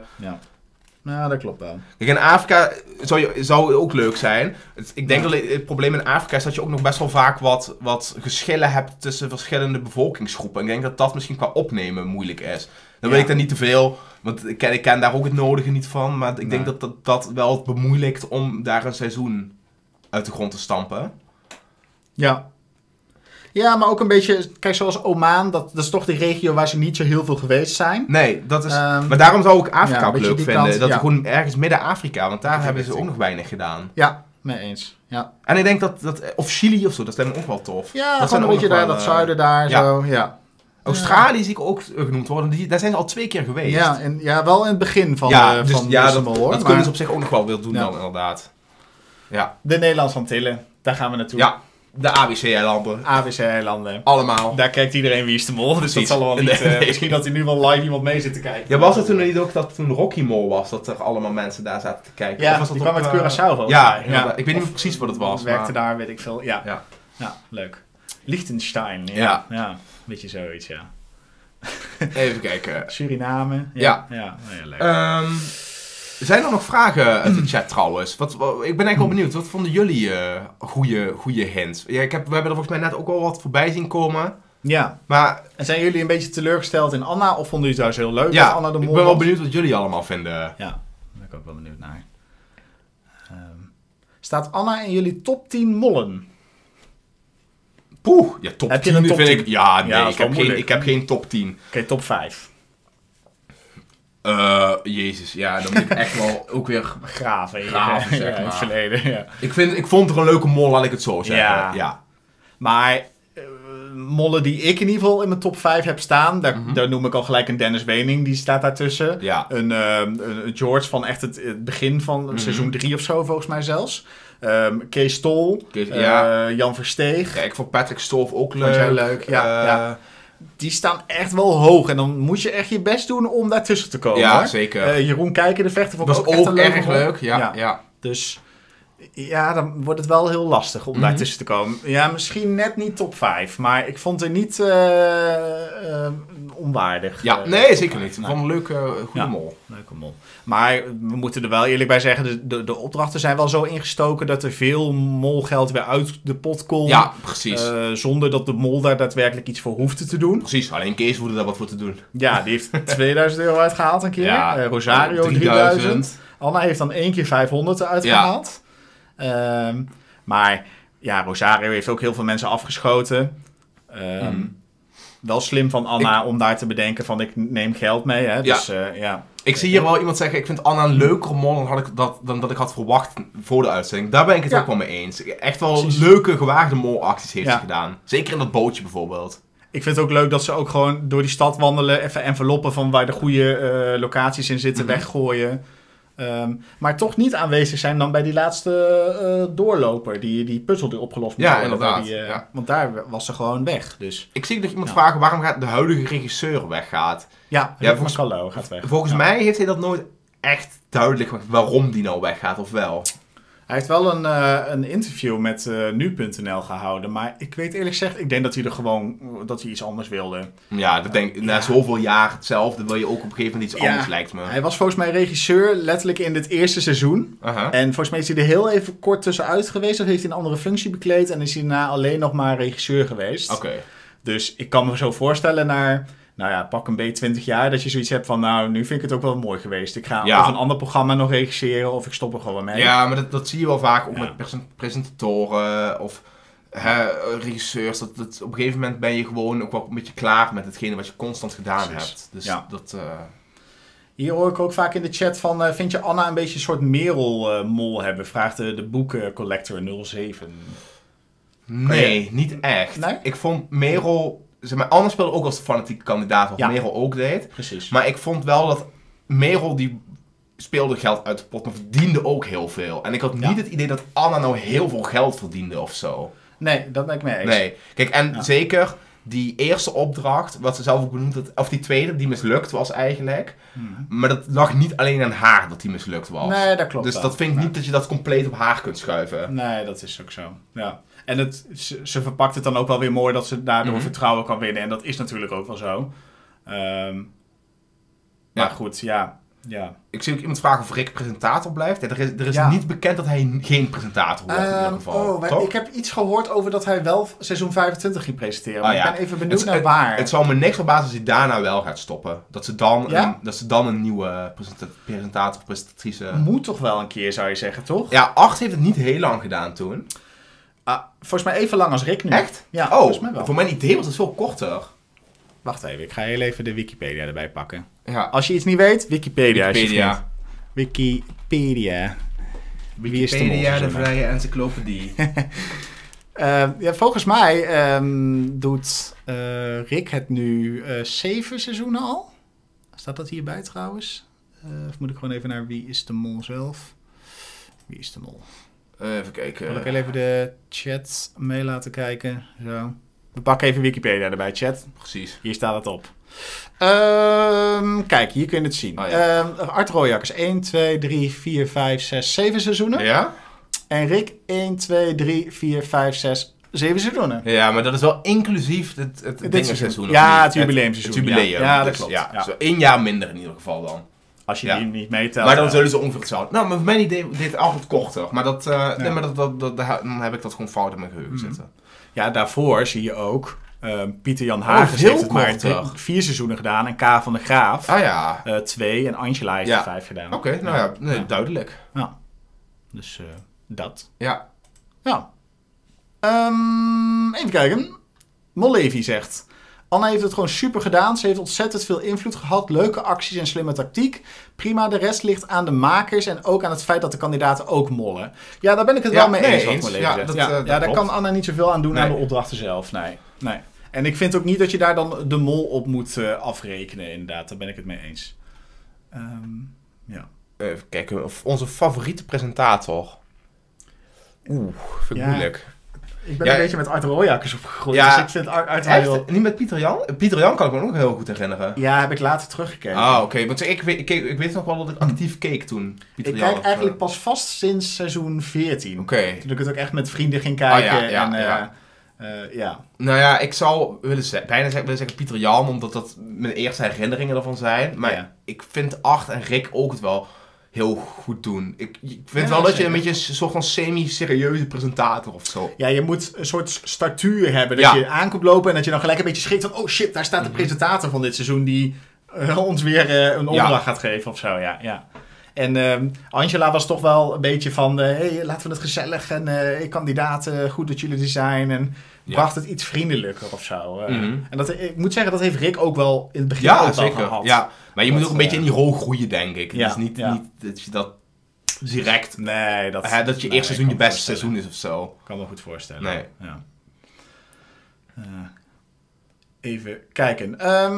Speaker 1: Nou, dat klopt wel.
Speaker 2: Kijk, in Afrika zou ook leuk zijn. Ik denk dat het probleem in Afrika is dat je ook nog best wel vaak wat geschillen hebt tussen verschillende bevolkingsgroepen. Ik denk dat dat misschien qua opnemen moeilijk is. Dan weet ik daar niet te veel, want ik ken daar ook het nodige niet van. Maar ik denk dat wel bemoeilijkt om daar een seizoen uit de grond te stampen.
Speaker 1: Ja. Ja, maar ook een beetje, kijk, zoals Oman, dat is toch de regio waar ze niet zo heel veel geweest zijn.
Speaker 2: Nee, dat is... maar daarom zou ik Afrika ook leuk vinden. Dat gewoon ergens Midden-Afrika, want daar hebben ze ook nog weinig gedaan.
Speaker 1: Ja, mee eens. Ja.
Speaker 2: En ik denk of Chili of zo, dat lijkt me ook wel tof.
Speaker 1: Ja, dat gewoon een beetje daar, dat zuiden daar, zo, ja.
Speaker 2: Australië zie ik ook genoemd worden, daar zijn ze al 2 keer geweest.
Speaker 1: Ja, wel in het begin van
Speaker 2: dat kunnen ze op zich ook nog wel doen dan, inderdaad. Ja.
Speaker 1: De Nederlandse Antillen, daar gaan we naartoe.
Speaker 2: Ja. De ABC-eilanden.
Speaker 1: ABC-eilanden.
Speaker 2: Allemaal.
Speaker 1: Daar kijkt iedereen Wie is de Mol. Dus dat zal wel niet... Misschien dat hij nu wel live iemand mee zit te kijken.
Speaker 2: Ja, was het toen niet ook dat toen Rocky Mol was, dat er allemaal mensen daar zaten te kijken?
Speaker 1: Ja, die kwam uit Curaçao volgens mij.
Speaker 2: Ja, ik weet niet precies wat het was.
Speaker 1: Werkte daar, weet ik veel. Ja, leuk. Liechtenstein. Ja, een beetje zoiets, ja.
Speaker 2: Even kijken.
Speaker 1: Suriname.
Speaker 2: Ja, leuk. Zijn er nog vragen uit de chat trouwens? Ik ben eigenlijk wel benieuwd. Wat vonden jullie goede hints? Ja, we hebben er volgens mij net ook al wat voorbij zien komen.
Speaker 1: Ja.
Speaker 2: Maar,
Speaker 1: en zijn jullie een beetje teleurgesteld in Anna? Of vonden jullie het juist heel leuk dat Anna de Mol
Speaker 2: ik ben wel benieuwd wat jullie allemaal vinden.
Speaker 1: Ja, daar ben ik ook wel benieuwd naar. Staat Anna in jullie top 10 mollen?
Speaker 2: Poeh, ja, top 10 vind
Speaker 1: 10?
Speaker 2: ik... Ja, nee, ik heb geen top 10.
Speaker 1: Oké, top 5.
Speaker 2: Jezus, ja, dan moet ik echt wel ook weer
Speaker 1: graven
Speaker 2: zeg maar.
Speaker 1: In het verleden, ja.
Speaker 2: Ik vond er een leuke mol, laat ik het zo zeggen. Ja.
Speaker 1: Maar mollen die ik in ieder geval in mijn top 5 heb staan, daar noem ik al gelijk een Dennis Wening, die staat daartussen.
Speaker 2: Ja.
Speaker 1: Een George van echt het begin van seizoen 3 of zo, volgens mij zelfs. Kees Stol, Jan Versteeg.
Speaker 2: Ja, ik vond Patrick Stolf ook leuk.
Speaker 1: Heel leuk, ja. Die staan echt wel hoog. En dan moet je echt je best doen om daartussen te komen.
Speaker 2: Ja,
Speaker 1: hoor.
Speaker 2: Zeker.
Speaker 1: Jeroen Kijken, de vechter, vond ik ook
Speaker 2: echt
Speaker 1: erg
Speaker 2: leuk. Ja.
Speaker 1: Dus ja, dan wordt het wel heel lastig om daartussen te komen. Ja, misschien net niet top 5. Maar ik vond het niet onwaardig.
Speaker 2: Ja, nee, zeker niet. Van een leuke, goede mol.
Speaker 1: Leuke mol. Maar we moeten er wel eerlijk bij zeggen, de opdrachten zijn wel zo ingestoken dat er veel molgeld weer uit de pot komt.
Speaker 2: Ja, precies.
Speaker 1: Zonder dat de mol daar daadwerkelijk iets voor hoefde te doen.
Speaker 2: Precies, alleen Kees hoefde daar wat voor te doen.
Speaker 1: Ja, die heeft 2000 euro uitgehaald een keer. Ja, Rosario 3000. Anna heeft dan 1 keer 500 uitgehaald. Ja. Maar ja, Rosario heeft ook heel veel mensen afgeschoten. Wel slim van Anna om daar te bedenken van ik neem geld mee. Hè? Dus,
Speaker 2: Ik zie hier wel iemand zeggen, ik vind Anna een leukere mol dan dat ik had verwacht voor de uitzending. Daar ben ik het ook wel mee eens. Echt wel leuke, gewaagde molacties heeft ze gedaan. Zeker in dat bootje bijvoorbeeld.
Speaker 1: Ik vind het ook leuk dat ze ook gewoon door die stad wandelen, even enveloppen van waar de goede locaties in zitten weggooien. Maar toch niet aanwezig zijn dan bij die laatste doorloper, die puzzel die opgelost moet worden.
Speaker 2: Inderdaad.
Speaker 1: Want daar was ze gewoon weg. Dus.
Speaker 2: Ik zie nog iemand vragen waarom de huidige regisseur weggaat.
Speaker 1: Macallo gaat weg.
Speaker 2: Volgens mij heeft hij dat nooit echt duidelijk waarom die nou weggaat, of wel?
Speaker 1: Hij heeft wel een interview met nu.nl gehouden. Maar ik weet eerlijk gezegd, ik denk dat hij dat hij iets anders wilde.
Speaker 2: Ja, dat denk ik. Na zoveel jaar hetzelfde wil je ook op een gegeven moment iets anders, lijkt me.
Speaker 1: Hij was volgens mij regisseur letterlijk in dit eerste seizoen. En volgens mij is hij er heel even kort tussenuit geweest. Of heeft hij een andere functie bekleed. En is hij daarna alleen nog maar regisseur geweest.
Speaker 2: Oké.
Speaker 1: Dus ik kan me zo voorstellen naar... Nou ja, pak een beetje 20 jaar dat je zoiets hebt van... Nou, nu vind ik het ook wel mooi geweest. Ik ga of een ander programma nog regisseren of ik stop er gewoon mee.
Speaker 2: Ja, maar dat zie je wel vaak ook met presentatoren of regisseurs. Dat op een gegeven moment ben je gewoon ook wel een beetje klaar met hetgene wat je constant gedaan hebt. Dus dat...
Speaker 1: Hier hoor ik ook vaak in de chat van... vind je Anna een beetje een soort Merel-mol hebben? Vraagt de boekencollector 07.
Speaker 2: Nee, niet echt. Nee? Ik vond Merel... Zeg maar, Anna speelde ook als fanatieke kandidaat, wat Merel ook deed.
Speaker 1: Precies.
Speaker 2: Maar ik vond wel dat Merel die speelde geld uit de pot, maar verdiende ook heel veel. En ik had niet het idee dat Anna nou heel veel geld verdiende of zo.
Speaker 1: Nee, dat ben ik mee eens.
Speaker 2: Nee. Kijk, en zeker die eerste opdracht, wat ze zelf ook benoemd had, of die tweede, die mislukt was eigenlijk. Maar dat lag niet alleen aan haar dat die mislukt was.
Speaker 1: Nee, dat klopt.
Speaker 2: Dus dat vind ik niet dat je dat compleet op haar kunt schuiven.
Speaker 1: Nee, dat is ook zo. Ja. En ze verpakt het dan ook wel weer mooi dat ze daardoor vertrouwen kan winnen. En dat is natuurlijk ook wel zo. Maar goed, ja.
Speaker 2: Ik zie ook iemand vragen of Rick presentator blijft. Er is niet bekend dat hij geen presentator wordt in ieder geval.
Speaker 1: Ik heb iets gehoord over dat hij wel seizoen 25 ging presenteren. Maar ik ben even benieuwd naar waar.
Speaker 2: Het zal me niks verbazen als hij daarna wel gaat stoppen. Dat ze dan een nieuwe presentator of presentatrice...
Speaker 1: Moet toch wel een keer, zou je zeggen, toch?
Speaker 2: Ja, 8 heeft het niet heel lang gedaan toen.
Speaker 1: Volgens mij even lang als Rick nu.
Speaker 2: Echt?
Speaker 1: Ja, volgens mij wel.
Speaker 2: Voor mijn idee was het veel korter.
Speaker 1: Wacht even, ik ga heel even de Wikipedia erbij pakken.
Speaker 2: Ja.
Speaker 1: Als je iets niet weet, Wikipedia.
Speaker 2: Wikipedia.
Speaker 1: Wie is de
Speaker 2: vrije encyclopedie.
Speaker 1: Volgens mij doet Rick het nu 7 seizoenen al. Staat dat hierbij trouwens? Of moet ik gewoon even naar Wie is de Mol zelf? Wie is de Mol?
Speaker 2: Even kijken.
Speaker 1: Wil ik even de chat mee laten kijken? Zo. We pakken even Wikipedia erbij, chat.
Speaker 2: Precies.
Speaker 1: Hier staat het op. Kijk, hier kun je het zien. Art Royakkers 1, 2, 3, 4, 5, 6, 7 seizoenen.
Speaker 2: Ja?
Speaker 1: En Rick 1, 2, 3, 4, 5, 6, 7 seizoenen.
Speaker 2: Ja, maar dat is wel inclusief het seizoen.
Speaker 1: Ja, het jubileumseizoen.
Speaker 2: Het jubileum.
Speaker 1: Ja, dat klopt.
Speaker 2: Ja. Zo 1 jaar minder in ieder geval dan.
Speaker 1: Als je die niet meetelt.
Speaker 2: Maar dan zullen ze ongeveer hetzelfde. Nou, maar mijn idee deed het altijd korter. Maar dan heb ik dat gewoon fout in mijn geheugen zitten.
Speaker 1: Ja, daarvoor zie je ook... Pieter Jan Hagens heeft het maar 4 seizoenen gedaan. En K. van der Graaf 2. En Angela heeft 5 gedaan.
Speaker 2: Oké, duidelijk.
Speaker 1: Ja. Dus dat.
Speaker 2: Ja.
Speaker 1: Even kijken. Mollevi zegt... Anna heeft het gewoon super gedaan. Ze heeft ontzettend veel invloed gehad. Leuke acties en slimme tactiek. Prima, de rest ligt aan de makers. En ook aan het feit dat de kandidaten ook mollen. Ja, daar ben ik het wel mee eens. Wat Mollevi zegt. Daar kan Anna niet zoveel aan doen aan de opdrachten zelf. Nee. En ik vind ook niet dat je daar dan de mol op moet afrekenen, inderdaad. Daar ben ik het mee eens.
Speaker 2: Even kijken, onze favoriete presentator. Vind ik moeilijk.
Speaker 1: Ik ben een beetje met Art Royakkers opgegroeid, dus ik vind Art heel...
Speaker 2: Niet met Pieter Jan? Pieter Jan kan ik me ook heel goed herinneren.
Speaker 1: Ja, heb ik later teruggekeken.
Speaker 2: Oké. Want ik weet nog wel dat ik actief keek toen.
Speaker 1: Kijk eigenlijk pas vast sinds seizoen 14.
Speaker 2: Oké.
Speaker 1: Toen ik het ook echt met vrienden ging kijken.
Speaker 2: Nou ja, ik zou bijna willen zeggen Pieter Jan, omdat dat mijn eerste herinneringen ervan zijn. Maar ik vind Art en Rick ook het wel heel goed doen. Ik vind wel dat je een beetje een soort van semi-serieuze presentator of zo. Ja,
Speaker 1: je moet een soort statuur hebben. Dat je aankomt lopen en dat je dan gelijk een beetje schrikt van... Oh shit, daar staat de presentator van dit seizoen die ons weer een opdracht gaat geven of zo. Ja. En Angela was toch wel een beetje van... hey, laten we het gezellig en kandidaten, goed dat jullie er zijn. En bracht het iets vriendelijker of zo. En ik moet zeggen, dat heeft Rick ook wel in het begin ook wel gehad.
Speaker 2: Ja, maar je moet ook een beetje in die rol groeien, denk ik. Dus niet dat je dat direct...
Speaker 1: Nee,
Speaker 2: dat je eerste seizoen je beste seizoen is of zo.
Speaker 1: Kan me goed voorstellen.
Speaker 2: Nee.
Speaker 1: Ja. Even kijken.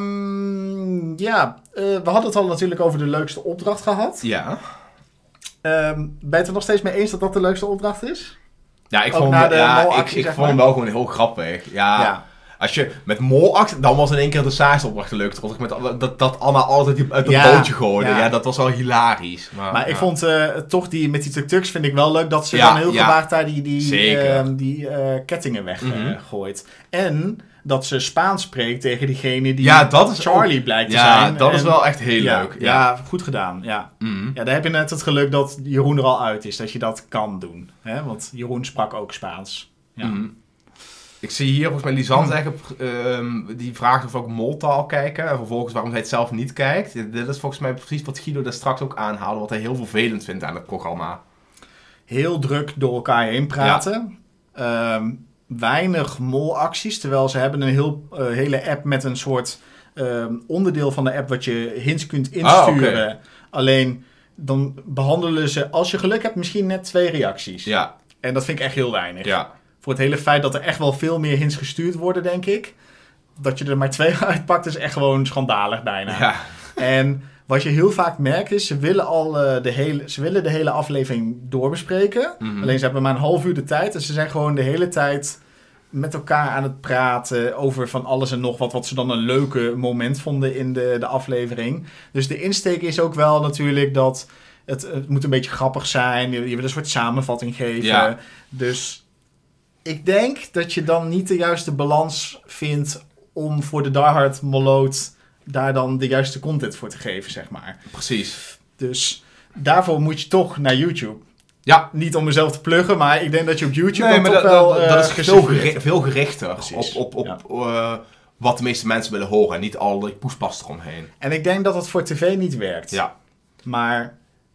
Speaker 1: We hadden het al natuurlijk over de leukste opdracht gehad.
Speaker 2: Ja.
Speaker 1: Ben je het er nog steeds mee eens dat dat de leukste opdracht is?
Speaker 2: Ja, ik vond hem wel gewoon heel grappig. Ja. Als je met molactie... Dan was in één keer de saaiste opdracht de leukste. Dat Anna altijd uit een bootje gooide. Ja, dat was wel hilarisch. Maar
Speaker 1: ik vond toch met die tuk-tuks vind ik wel leuk... dat ze dan heel gewaagd daar die kettingen weggooit. En... dat ze Spaans spreekt tegen diegene die Charlie blijkt te zijn.
Speaker 2: Ja, dat is wel echt heel leuk.
Speaker 1: Ja, goed gedaan. Ja. Ja, daar heb je net het geluk dat Jeroen er al uit is. Dat je dat kan doen. Hè? Want Jeroen sprak ook Spaans. Ja.
Speaker 2: Ik zie hier volgens mij Lisanne zeggen, die vraagt of we ook Moltaal kijken. En vervolgens waarom hij het zelf niet kijkt. Dit is volgens mij precies wat Guido daar straks ook aanhaalde. Wat hij heel vervelend vindt aan het programma.
Speaker 1: Heel druk door elkaar heen praten. Ja. Weinig molacties. Terwijl ze hebben een hele app met een soort onderdeel van de app wat je hints kunt insturen. Okay. Alleen dan behandelen ze, als je geluk hebt, misschien net 2 reacties.
Speaker 2: Ja.
Speaker 1: En dat vind ik echt heel weinig.
Speaker 2: Ja.
Speaker 1: Voor het hele feit dat er echt wel veel meer hints gestuurd worden, denk ik. Dat je er maar 2 uitpakt, is echt gewoon schandalig bijna.
Speaker 2: Ja.
Speaker 1: En wat je heel vaak merkt is, ze willen de hele aflevering doorbespreken. Mm-hmm. Alleen ze hebben maar een half uur de tijd. En ze zijn gewoon de hele tijd met elkaar aan het praten over van alles en nog wat ze dan een leuke moment vonden in de aflevering. Dus de insteek is ook wel natuurlijk dat het moet een beetje grappig zijn. Je wil een soort samenvatting geven.
Speaker 2: Ja.
Speaker 1: Dus ik denk dat je dan niet de juiste balans vindt om voor de diehard Moloot daar dan de juiste content voor te geven, zeg maar.
Speaker 2: Precies.
Speaker 1: Dus daarvoor moet je toch naar YouTube.
Speaker 2: Ja.
Speaker 1: Niet om mezelf te pluggen, maar ik denk dat je op YouTube dat is
Speaker 2: veel gerichter op wat de meeste mensen willen horen. En niet al die poespas eromheen.
Speaker 1: En ik denk dat het voor tv niet werkt.
Speaker 2: Ja.
Speaker 1: Maar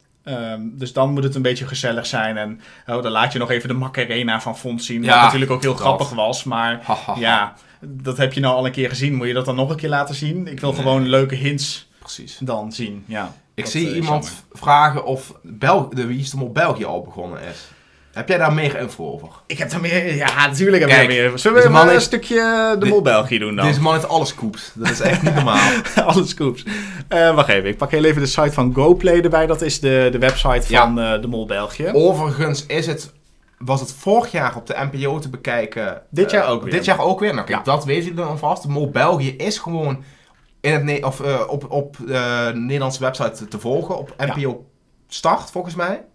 Speaker 1: dus dan moet het een beetje gezellig zijn. En dan laat je nog even de Macarena van Fons zien. Wat natuurlijk ook heel grappig was. Maar ja, dat heb je nou al een keer gezien. Moet je dat dan nog een keer laten zien? Ik wil gewoon leuke hints dan zien. Ja,
Speaker 2: ik zie iemand vragen of de Wie is de Mol België al begonnen is. Heb jij daar meer info over?
Speaker 1: Ik heb daar meer... Ja, natuurlijk heb ik daar meer info. Zullen we maar een stukje de Mol België doen dan?
Speaker 2: Deze man heeft alle scoops. Dat is echt niet normaal.
Speaker 1: Alle scoops. Wacht even. Ik pak heel even de site van GoPlay erbij. Dat is de website van de Mol België.
Speaker 2: Overigens was het vorig jaar op de NPO te bekijken.
Speaker 1: Dit jaar ook weer.
Speaker 2: Dit jaar ook weer. Nou kijk, dat weet je dan alvast. De Mol België is gewoon op de Nederlandse website te volgen. Op NPO Start, volgens mij.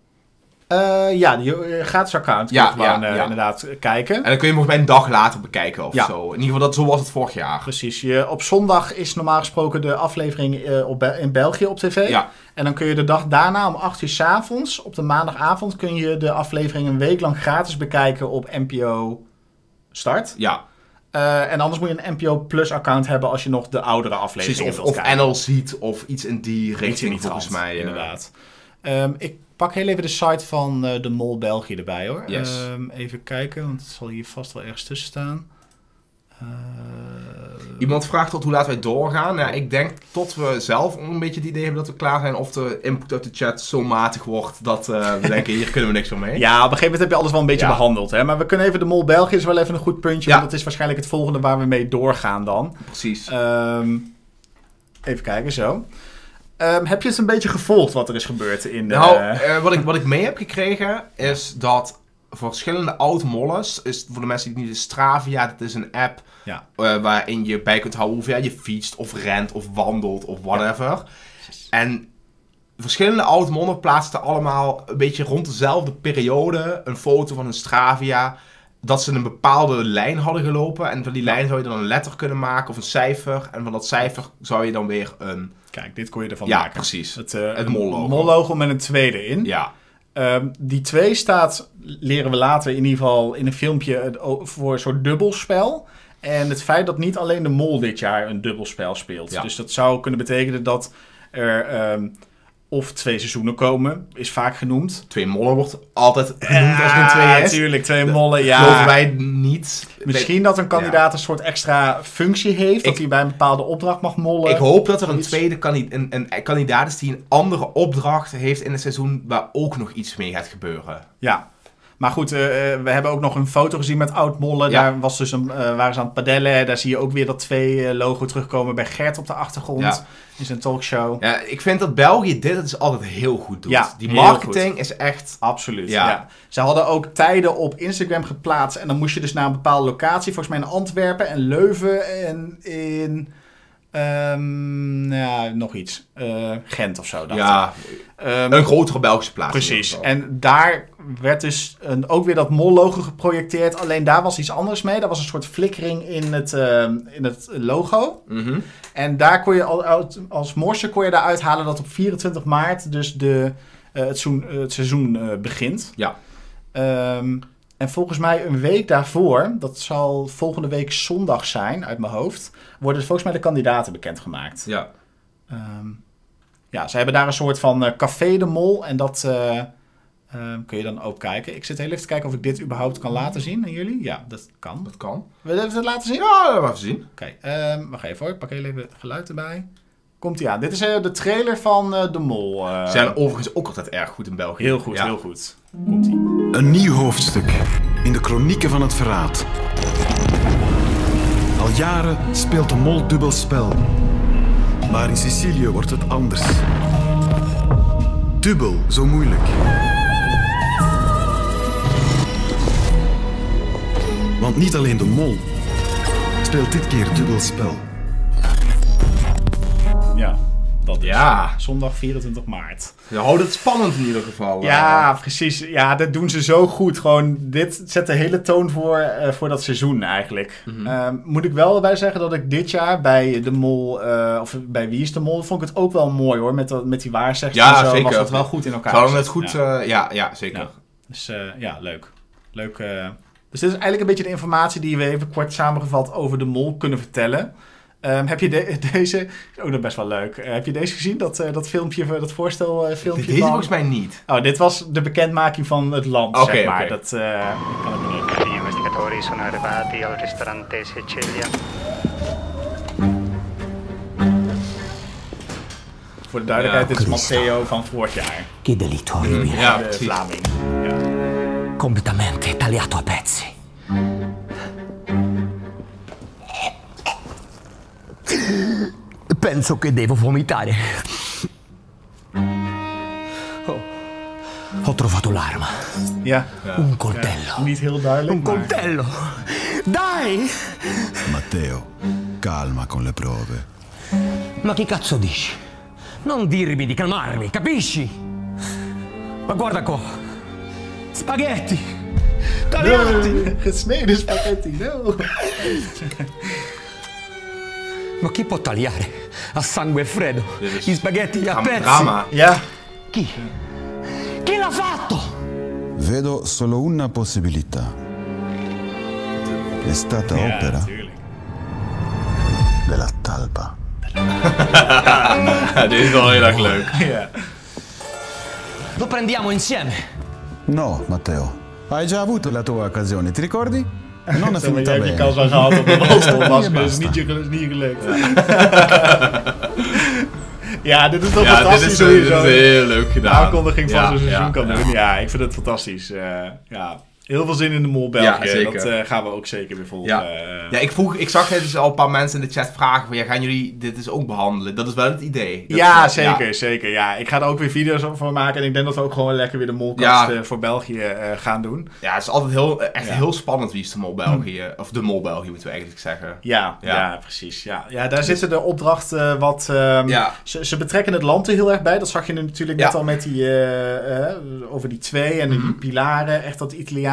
Speaker 1: Die gratis account kun je gewoon inderdaad kijken.
Speaker 2: En dan kun je volgens mij een dag later bekijken of zo. In ieder geval, zo was het vorig jaar.
Speaker 1: Precies. Op zondag is normaal gesproken de aflevering in België op tv. Ja. En dan kun je de dag daarna om 8 uur 's avonds, op de maandagavond, kun je de aflevering een week lang gratis bekijken op NPO Start.
Speaker 2: Ja.
Speaker 1: En anders moet je een NPO Plus account hebben als je nog de oudere afleveringen wilt kijken.
Speaker 2: Of NL ziet of iets in die richting volgens mij.
Speaker 1: Inderdaad. Ik pak heel even de site van de Mol België erbij hoor.
Speaker 2: Yes.
Speaker 1: Even kijken, want het zal hier vast wel ergens tussen staan.
Speaker 2: Iemand vraagt tot hoe laat wij doorgaan. Ja, ik denk tot we zelf een beetje het idee hebben dat we klaar zijn. Of de input uit de chat zo matig wordt dat we denken, hier kunnen we niks meer mee.
Speaker 1: Ja, op een gegeven moment heb je alles wel een beetje behandeld. Hè? Maar we kunnen even de Mol België is wel even een goed puntje. Want dat is waarschijnlijk het volgende waar we mee doorgaan dan.
Speaker 2: Precies.
Speaker 1: Even kijken, zo. Heb je het een beetje gevolgd wat er is gebeurd in de...
Speaker 2: Nou, wat ik mee heb gekregen is dat voor verschillende oud-mollers, is voor de mensen die het niet is, Stravia, dat is een app waarin je bij kunt houden hoeveel je fietst of rent of wandelt of whatever. Ja. En verschillende oud-mollen plaatsten allemaal een beetje rond dezelfde periode een foto van een Stravia, dat ze een bepaalde lijn hadden gelopen. En van die lijn zou je dan een letter kunnen maken of een cijfer. En van dat cijfer zou je dan weer een...
Speaker 1: Kijk, dit kon je ervan maken.
Speaker 2: Ja, precies.
Speaker 1: Het mollogo. Mollogo met een 2 in.
Speaker 2: Ja.
Speaker 1: Die 2 staat, leren we later in ieder geval in een filmpje, voor een soort dubbelspel. En het feit dat niet alleen de Mol dit jaar een dubbelspel speelt. Ja. Dus dat zou kunnen betekenen dat er... of 2 seizoenen komen, is vaak genoemd.
Speaker 2: 2 mollen wordt altijd genoemd als er een 2 is.
Speaker 1: Natuurlijk, 2 mollen, ja.
Speaker 2: Geloven wij niet.
Speaker 1: Misschien dat een kandidaat een soort extra functie heeft, dat hij bij een bepaalde opdracht mag mollen.
Speaker 2: Ik hoop dat er een tweede kandidaat is die een andere opdracht heeft in het seizoen waar ook nog iets mee gaat gebeuren.
Speaker 1: Ja. Maar goed, we hebben ook nog een foto gezien met oud-mollen. Ja. Daar was dus waren ze aan het padellen. Daar zie je ook weer dat 2 logo terugkomen bij Gert op de achtergrond. Ja. In zijn talkshow.
Speaker 2: Ja, ik vind dat België dit is altijd heel goed doet. Ja, die marketing is echt...
Speaker 1: Absoluut, ja. Ze hadden ook tijden op Instagram geplaatst. En dan moest je dus naar een bepaalde locatie. Volgens mij in Antwerpen en Leuven en in... nog iets. Gent of zo.
Speaker 2: Ja, een grotere Belgische plaats.
Speaker 1: Precies. En daar werd dus ook weer dat Mol-logo geprojecteerd. Alleen daar was iets anders mee. Daar was een soort flikkering in het logo. Mm-hmm. En daar kon je als morse kon je daar uithalen dat op 24 maart dus het seizoen begint.
Speaker 2: Ja.
Speaker 1: En volgens mij een week daarvoor, dat zal volgende week zondag zijn, uit mijn hoofd, worden volgens mij de kandidaten bekendgemaakt.
Speaker 2: Ja.
Speaker 1: Ze hebben daar een soort van Café de Mol en dat kun je dan ook kijken. Ik zit heel even te kijken of ik dit überhaupt kan laten zien aan jullie. Ja, dat kan.
Speaker 2: Dat kan.
Speaker 1: Willen we het laten zien?
Speaker 2: Ja, dat even zien.
Speaker 1: Oké, wacht even hoor. Ik pak heel even het geluid erbij. Komt-ie aan. Dit is de trailer van de Mol.
Speaker 2: Ze zijn overigens ook altijd erg goed in België.
Speaker 1: Heel goed, heel goed. Komt-ie.
Speaker 7: Een nieuw hoofdstuk in de kronieken van het verraad. Al jaren speelt de Mol dubbel spel. Maar in Sicilië wordt het anders. Dubbel zo moeilijk. Want niet alleen de Mol speelt dit keer dubbel spel.
Speaker 1: Ja, dat is
Speaker 2: Ja.
Speaker 1: zondag 24 maart.
Speaker 2: Je houdt het spannend in ieder geval.
Speaker 1: Ja, precies. Ja, dat doen ze zo goed. Gewoon, dit zet de hele toon voor dat seizoen eigenlijk. Moet ik wel bij zeggen dat ik dit jaar bij de Mol, of bij Wie is de Mol, vond ik het ook wel mooi hoor. Met die waarzegjes en zo,
Speaker 2: zeker.
Speaker 1: was dat wel goed in elkaar.
Speaker 2: Ze hadden het goed, ja, zeker.
Speaker 1: Ja. Dus leuk. Leuk. Dus dit is eigenlijk een beetje de informatie die we even kort samengevat over de Mol kunnen vertellen. Heb je deze, ook nog best wel leuk, heb je deze gezien? Dat filmpje, dat voorstelfilmpje
Speaker 2: Deze volgens mij niet.
Speaker 1: Oh, dit was de bekendmaking van het land, zeg maar.
Speaker 2: Okay.
Speaker 1: Dat kan ik niet even.
Speaker 8: Gli investigatori sono arrivati al ristorante Sicilia.
Speaker 1: Voor de duidelijkheid, dit is Matteo van vorig jaar.
Speaker 9: Che delitto orribile.
Speaker 2: Ja,
Speaker 1: De
Speaker 2: precies.
Speaker 1: Vlaming. Ja.
Speaker 9: Completamente tagliato a pezzi. Penso che devo vomitare. Ho trovato l'arma.
Speaker 1: Ja.
Speaker 9: Un coltello.
Speaker 1: Niet heel duidelijk,
Speaker 9: Un coltello. Dai!
Speaker 7: Matteo, calma con le prove.
Speaker 9: Ma che cazzo dici? Non dirmi di calmarmi, capisci? Ma guarda qua. Spaghetti. Tagliati.
Speaker 1: Gesneden spaghetti, no.
Speaker 9: Ma chi può tagliare a sangue freddo gli spaghetti a pezzi?
Speaker 2: Drama.
Speaker 1: Ja.
Speaker 9: Chi? Chi l'ha fatto?
Speaker 7: Vedo solo una possibilità. È stata opera
Speaker 1: Natuurlijk.
Speaker 7: della talpa.
Speaker 2: Dit is wel heel erg leuk.
Speaker 1: Ja.
Speaker 9: Lo prendiamo insieme.
Speaker 7: No, Matteo. Hai già avuto la tua occasione, ti ricordi? Non è
Speaker 1: Zeg maar,
Speaker 7: finita
Speaker 1: jij hebt je
Speaker 7: bene.
Speaker 1: kans al gehad op de rolstoelmasker, dus
Speaker 7: basta.
Speaker 1: niet gelukt. Ja, dit is toch
Speaker 2: Ja,
Speaker 1: fantastisch
Speaker 2: dit is
Speaker 1: sowieso.
Speaker 2: heel leuk
Speaker 1: De
Speaker 2: gedaan.
Speaker 1: aankondiging van zo'n seizoen kan
Speaker 2: ja.
Speaker 1: doen. Ja, ik vind het fantastisch. Ja. Heel veel zin in de Mol België.
Speaker 2: Ja, zeker.
Speaker 1: Dat gaan we ook zeker weer volgen.
Speaker 2: Ja, ik zag dus al een paar mensen in de chat vragen van, ja, gaan jullie dit dus ook behandelen? Dat is wel het idee.
Speaker 1: Zeker. Ja, ik ga er ook weer video's over maken. En ik denk dat we ook gewoon lekker weer de Molkast voor België gaan doen.
Speaker 2: Ja, het is altijd heel spannend wie is de Mol België. Of de Mol België moeten we eigenlijk zeggen.
Speaker 1: Ja, precies. Ja, daar zitten de opdrachten wat... Ze betrekken het land er heel erg bij. Dat zag je nu natuurlijk net al met die... over die 2 en die pilaren. Echt dat Italiaanse...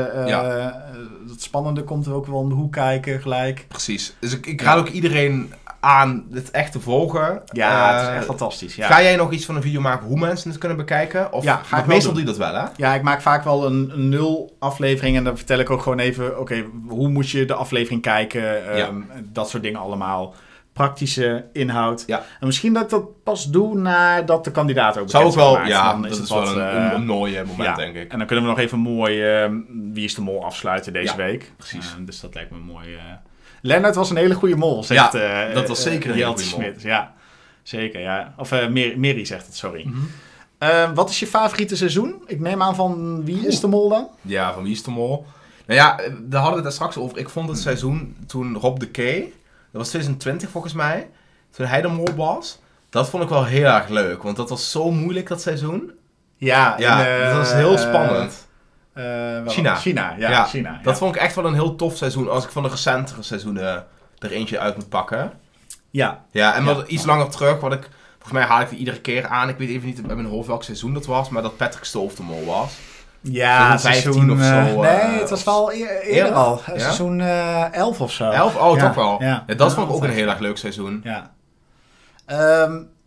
Speaker 1: dat spannende komt er ook wel om de hoek kijken gelijk.
Speaker 2: Precies. Dus ik raad ook iedereen aan het echt te volgen.
Speaker 1: Ja, het is echt fantastisch. Ja.
Speaker 2: Ga jij nog iets van een video maken hoe mensen het kunnen bekijken? Of,
Speaker 1: Ja, ga ik
Speaker 2: meestal
Speaker 1: wel
Speaker 2: doe je dat wel, hè?
Speaker 1: Ja, ik maak vaak wel een 0 aflevering en dan vertel ik ook gewoon even... Oké, hoe moet je de aflevering kijken? Dat soort dingen allemaal. Praktische inhoud.
Speaker 2: Ja.
Speaker 1: En misschien dat ik dat pas doe nadat de kandidaat ook
Speaker 2: Zou ook
Speaker 1: bekend is
Speaker 2: wel,
Speaker 1: gemaakt.
Speaker 2: ja,
Speaker 1: Dan
Speaker 2: dat is
Speaker 1: het
Speaker 2: wel een mooie moment, denk ik.
Speaker 1: En dan kunnen we nog even mooi Wie is de Mol afsluiten deze week.
Speaker 2: Precies.
Speaker 1: Dus dat lijkt me mooi. Lennart was een hele goede mol, zegt
Speaker 2: dat was zeker een hele
Speaker 1: Jelte
Speaker 2: goede mol.
Speaker 1: Smit. Ja, zeker, ja. Of Mary zegt het, sorry. Wat is je favoriete seizoen? Ik neem aan van Wie is de Mol dan?
Speaker 2: Ja, van Wie is de Mol? Nou ja, daar hadden we het daar straks over. Ik vond het seizoen toen Rob de Key, dat was 2020 volgens mij, toen hij de Mol was, dat vond ik wel heel erg leuk. Want dat was zo moeilijk, dat seizoen.
Speaker 1: Ja,
Speaker 2: dat was heel spannend.
Speaker 1: China.
Speaker 2: Ja.
Speaker 1: China.
Speaker 2: Dat vond ik echt wel een heel tof seizoen, als ik van de recentere seizoenen er eentje uit moet pakken.
Speaker 1: Ja.
Speaker 2: Ja, en wat iets langer terug, volgens mij haal ik die iedere keer aan. Ik weet even niet in mijn hoofd welk seizoen dat was, maar dat Patrick Stoof de Mol was.
Speaker 1: Ja,
Speaker 2: seizoen
Speaker 1: 15
Speaker 2: of zo.
Speaker 1: Nee, het was wel eerder al.
Speaker 2: Ja?
Speaker 1: Seizoen 11 of zo.
Speaker 2: 11? Oh,
Speaker 1: ja.
Speaker 2: toch wel.
Speaker 1: Ja,
Speaker 2: dat vond ik ook een heel erg leuk seizoen.
Speaker 1: Ja.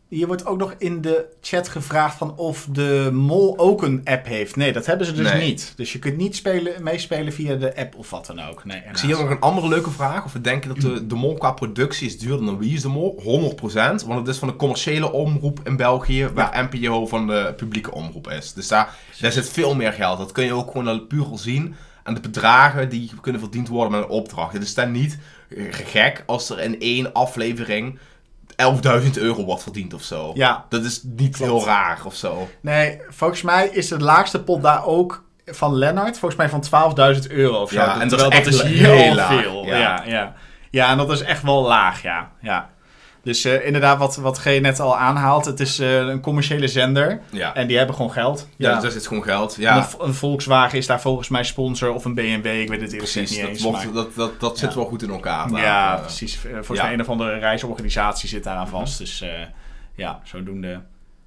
Speaker 1: Hier wordt ook nog in de chat gevraagd van of de mol ook een app heeft. Nee, dat hebben ze dus niet. Dus je kunt niet meespelen via de app of wat dan ook. Nee,
Speaker 2: ik zie hier nog een andere leuke vraag. Of we denken dat de mol qua productie is duurder dan Wie is de Mol? 100%. Want het is van de commerciële omroep in België, waar NPO van de publieke omroep is. Dus daar zit veel meer geld. Dat kun je ook gewoon puur al zien aan de bedragen die kunnen verdiend worden met een opdracht. Het is dan niet gek als er in 1 aflevering 11.000 euro wordt verdiend of zo.
Speaker 1: Ja.
Speaker 2: Dat is niet heel raar of zo.
Speaker 1: Nee, volgens mij is de laagste pot daar ook van Lennart. Volgens mij van 12.000 euro of zo.
Speaker 2: Ja, en dat is
Speaker 1: heel
Speaker 2: laag.
Speaker 1: veel. Ja, en dat is echt wel laag, ja. Dus inderdaad, wat G net al aanhaalt. Het is een commerciële zender. Ja. En die hebben gewoon geld.
Speaker 2: Ja, dus daar zit gewoon geld. Ja.
Speaker 1: Een Volkswagen is daar volgens mij sponsor. Of een BMW, ik weet het eerlijk niet eens.
Speaker 2: Dat zit wel goed in elkaar.
Speaker 1: Ja, precies. Volgens mij een of andere reisorganisatie zit daaraan vast. Dus zodoende.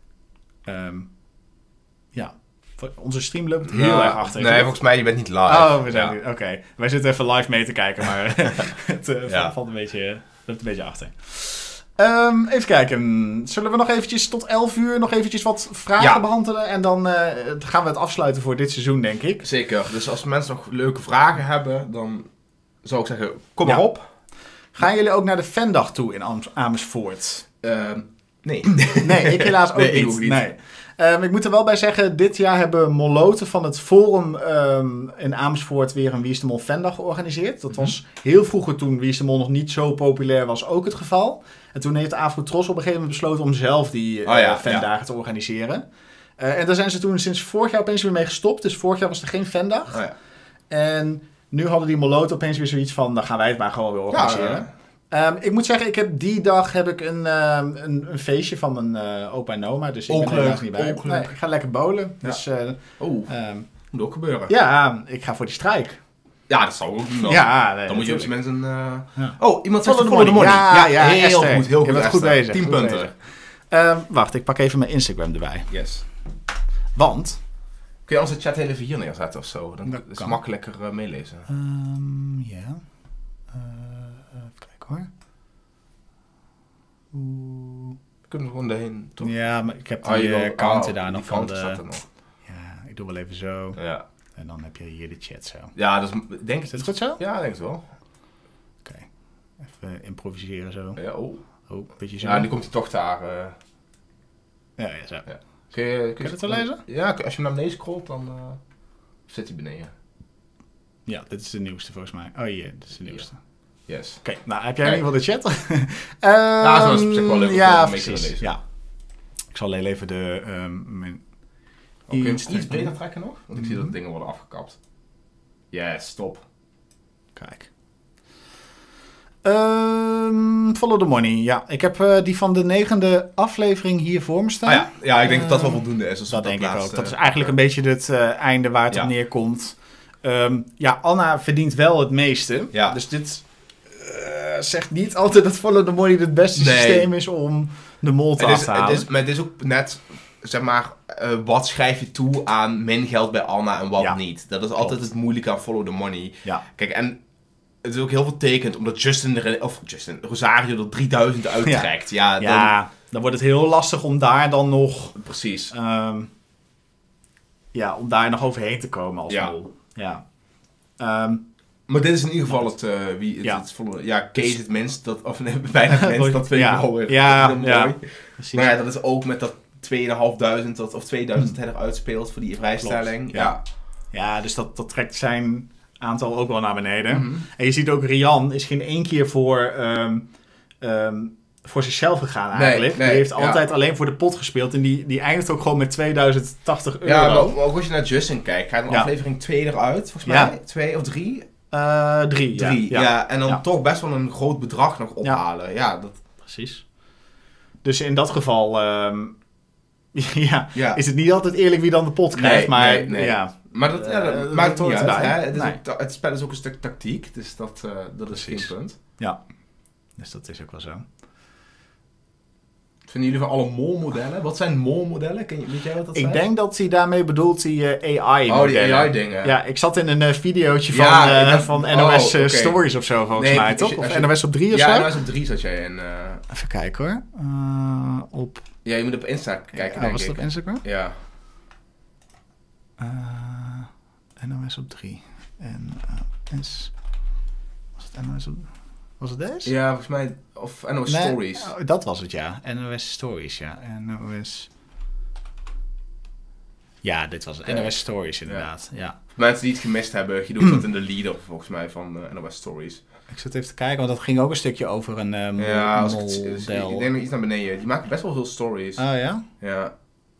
Speaker 1: Onze stream loopt heel erg achter.
Speaker 2: Nee, volgens mij, je bent niet live.
Speaker 1: Oh, we zijn oké. Wij zitten even live mee te kijken, maar het valt een beetje achter. Even kijken. Zullen we nog eventjes tot 11 uur nog eventjes wat vragen behandelen? En dan gaan we het afsluiten voor dit seizoen, denk ik.
Speaker 2: Zeker. Dus als mensen nog leuke vragen hebben, dan zou ik zeggen, kom maar op.
Speaker 1: Gaan jullie ook naar de fandag toe in Amersfoort?
Speaker 2: Nee.
Speaker 1: Nee, ik helaas ook niet. Nee. Ik moet er wel bij zeggen, dit jaar hebben Moloten van het Forum in Amersfoort weer een Wie is de Mol fandag georganiseerd. Dat was heel vroeger, toen Wie is de Mol nog niet zo populair was, ook het geval. En toen heeft Afro-Tros op een gegeven moment besloten om zelf die fandagen te organiseren. En daar zijn ze toen sinds vorig jaar opeens weer mee gestopt. Dus vorig jaar was er geen fandag. Oh ja. En nu hadden die Moloten opeens weer zoiets van, dan gaan wij het maar gewoon weer organiseren. Ik moet zeggen, die dag heb ik een feestje van mijn opa en oma. Dus ik ben er helaas niet bij. Nee, ik ga lekker bowlen. Ja. Dus,
Speaker 2: moet ook gebeuren.
Speaker 1: Ja, ik ga voor die strijk.
Speaker 2: Ja, dat zou ook doen dan.
Speaker 1: Ja,
Speaker 2: dan moet je op zijn mensen... Oh, iemand zegt Follow the Money.
Speaker 1: Ja,
Speaker 2: heel goed. Heel goed.
Speaker 1: Je bent goed bezig.
Speaker 2: 10 punten.
Speaker 1: Wacht, ik pak even mijn Instagram erbij.
Speaker 2: Yes.
Speaker 1: Want...
Speaker 2: Kun je onze chat heel even hier neerzetten of zo? Dan is het makkelijker meelezen.
Speaker 1: Ja. Even kijken hoor.
Speaker 2: Kunnen we gewoon erheen, toch?
Speaker 1: Ja, maar ik heb die kanten daar nog van
Speaker 2: de...
Speaker 1: Ja, ik doe wel even zo.
Speaker 2: Ja.
Speaker 1: En dan heb je hier de chat zo.
Speaker 2: Ja, dus denk
Speaker 1: is het goed zo?
Speaker 2: Ja, denk het wel.
Speaker 1: Oké. Even improviseren zo.
Speaker 2: Ja,
Speaker 1: beetje zo.
Speaker 2: Ja, nu komt hij toch daar.
Speaker 1: Ja, zo. Ja.
Speaker 2: Kun je
Speaker 1: het wel lezen?
Speaker 2: Ja, als je naar beneden scrolt, dan zit hij beneden.
Speaker 1: Ja, dit is de nieuwste volgens mij. Oh hier, dit is de nieuwste.
Speaker 2: Ja. Yes.
Speaker 1: Oké, nou heb jij in ieder geval de chat?
Speaker 2: Ja, dat is op zich wel leuk om mee te lezen.
Speaker 1: Ja. Ik zal heel even de...
Speaker 2: Kun je iets beter trekken nog? Want ik zie dat dingen worden afgekapt. Yes, stop.
Speaker 1: Kijk. Follow the Money. Ja, ik heb die van de 9e aflevering hier voor me staan.
Speaker 2: Ja, ik denk dat dat wel voldoende is. Als
Speaker 1: dat denk ik ook. Dat is eigenlijk een beetje het einde waar het op neerkomt. Anna verdient wel het meeste. Ja. Dus dit zegt niet altijd dat Follow the Money het beste systeem is om de mol te halen.
Speaker 2: Maar het is ook net... Zeg maar, wat schrijf je toe aan min geld bij Anna en wat niet? Dat is altijd het moeilijke aan Follow the Money.
Speaker 1: Ja.
Speaker 2: Kijk, en het is ook heel vertekend, omdat Rosario er 3000 uittrekt.
Speaker 1: Dan wordt het heel lastig om daar dan nog...
Speaker 2: Precies.
Speaker 1: om daar nog overheen te komen als mol. Ja.
Speaker 2: Maar dit is in ieder geval het Kees het minst, bijna het minst, dat vind ik wel weer mooi. Precies. Maar dat is ook met dat 2500 of 2000 dat hij eruit speelt voor die vrijstelling.
Speaker 1: Ja, dus dat trekt zijn aantal ook wel naar beneden. En je ziet ook, Rian is geen één keer voor zichzelf gegaan eigenlijk. Die heeft altijd alleen voor de pot gespeeld. En die eindigt ook gewoon met 2080 euro.
Speaker 2: Ja, maar ook als je naar Justin kijkt, gaat een aflevering 2 eruit, volgens mij. 2 of 3?
Speaker 1: 3,
Speaker 2: ja. En dan toch best wel een groot bedrag nog ophalen. Ja, dat...
Speaker 1: Precies. Dus in dat geval... is het niet altijd eerlijk wie dan de pot krijgt.
Speaker 2: Nee. Ja. Maar dat maakt niet uit. Hè? Het spel is ook een stuk tactiek. Dus dat is geen punt.
Speaker 1: Ja, dus dat is ook wel zo.
Speaker 2: vinden jullie van alle mol-modellen? Wat zijn mol-modellen? Weet jij wat dat zijn?
Speaker 1: Ik denk dat hij daarmee bedoelt die AI-modellen.
Speaker 2: Oh, die AI-dingen.
Speaker 1: Ja, ik zat in een videootje van NOS Stories of zo, volgens mij, toch? Of NOS op 3 of zo?
Speaker 2: Ja, NOS op 3 zat jij in.
Speaker 1: Even kijken hoor.
Speaker 2: Ja, je moet op Insta kijken, denk ik.
Speaker 1: Was het op Instagram?
Speaker 2: Ja.
Speaker 1: NOS op 3. Was het NOS op... Was het deze?
Speaker 2: Ja, volgens mij... Of NOS Stories.
Speaker 1: Dat was het, ja. NOS Stories, ja. NOS... Ja, dit was het. NOS Stories, inderdaad. Ja.
Speaker 2: Mensen die het gemist hebben, Guido zat in de leader, volgens mij, van NOS Stories.
Speaker 1: Ik zit even te kijken, want dat ging ook een stukje over een model.
Speaker 2: Ik denk nog iets naar beneden. Die maken best wel veel stories.
Speaker 1: Oh ja?
Speaker 2: Ja.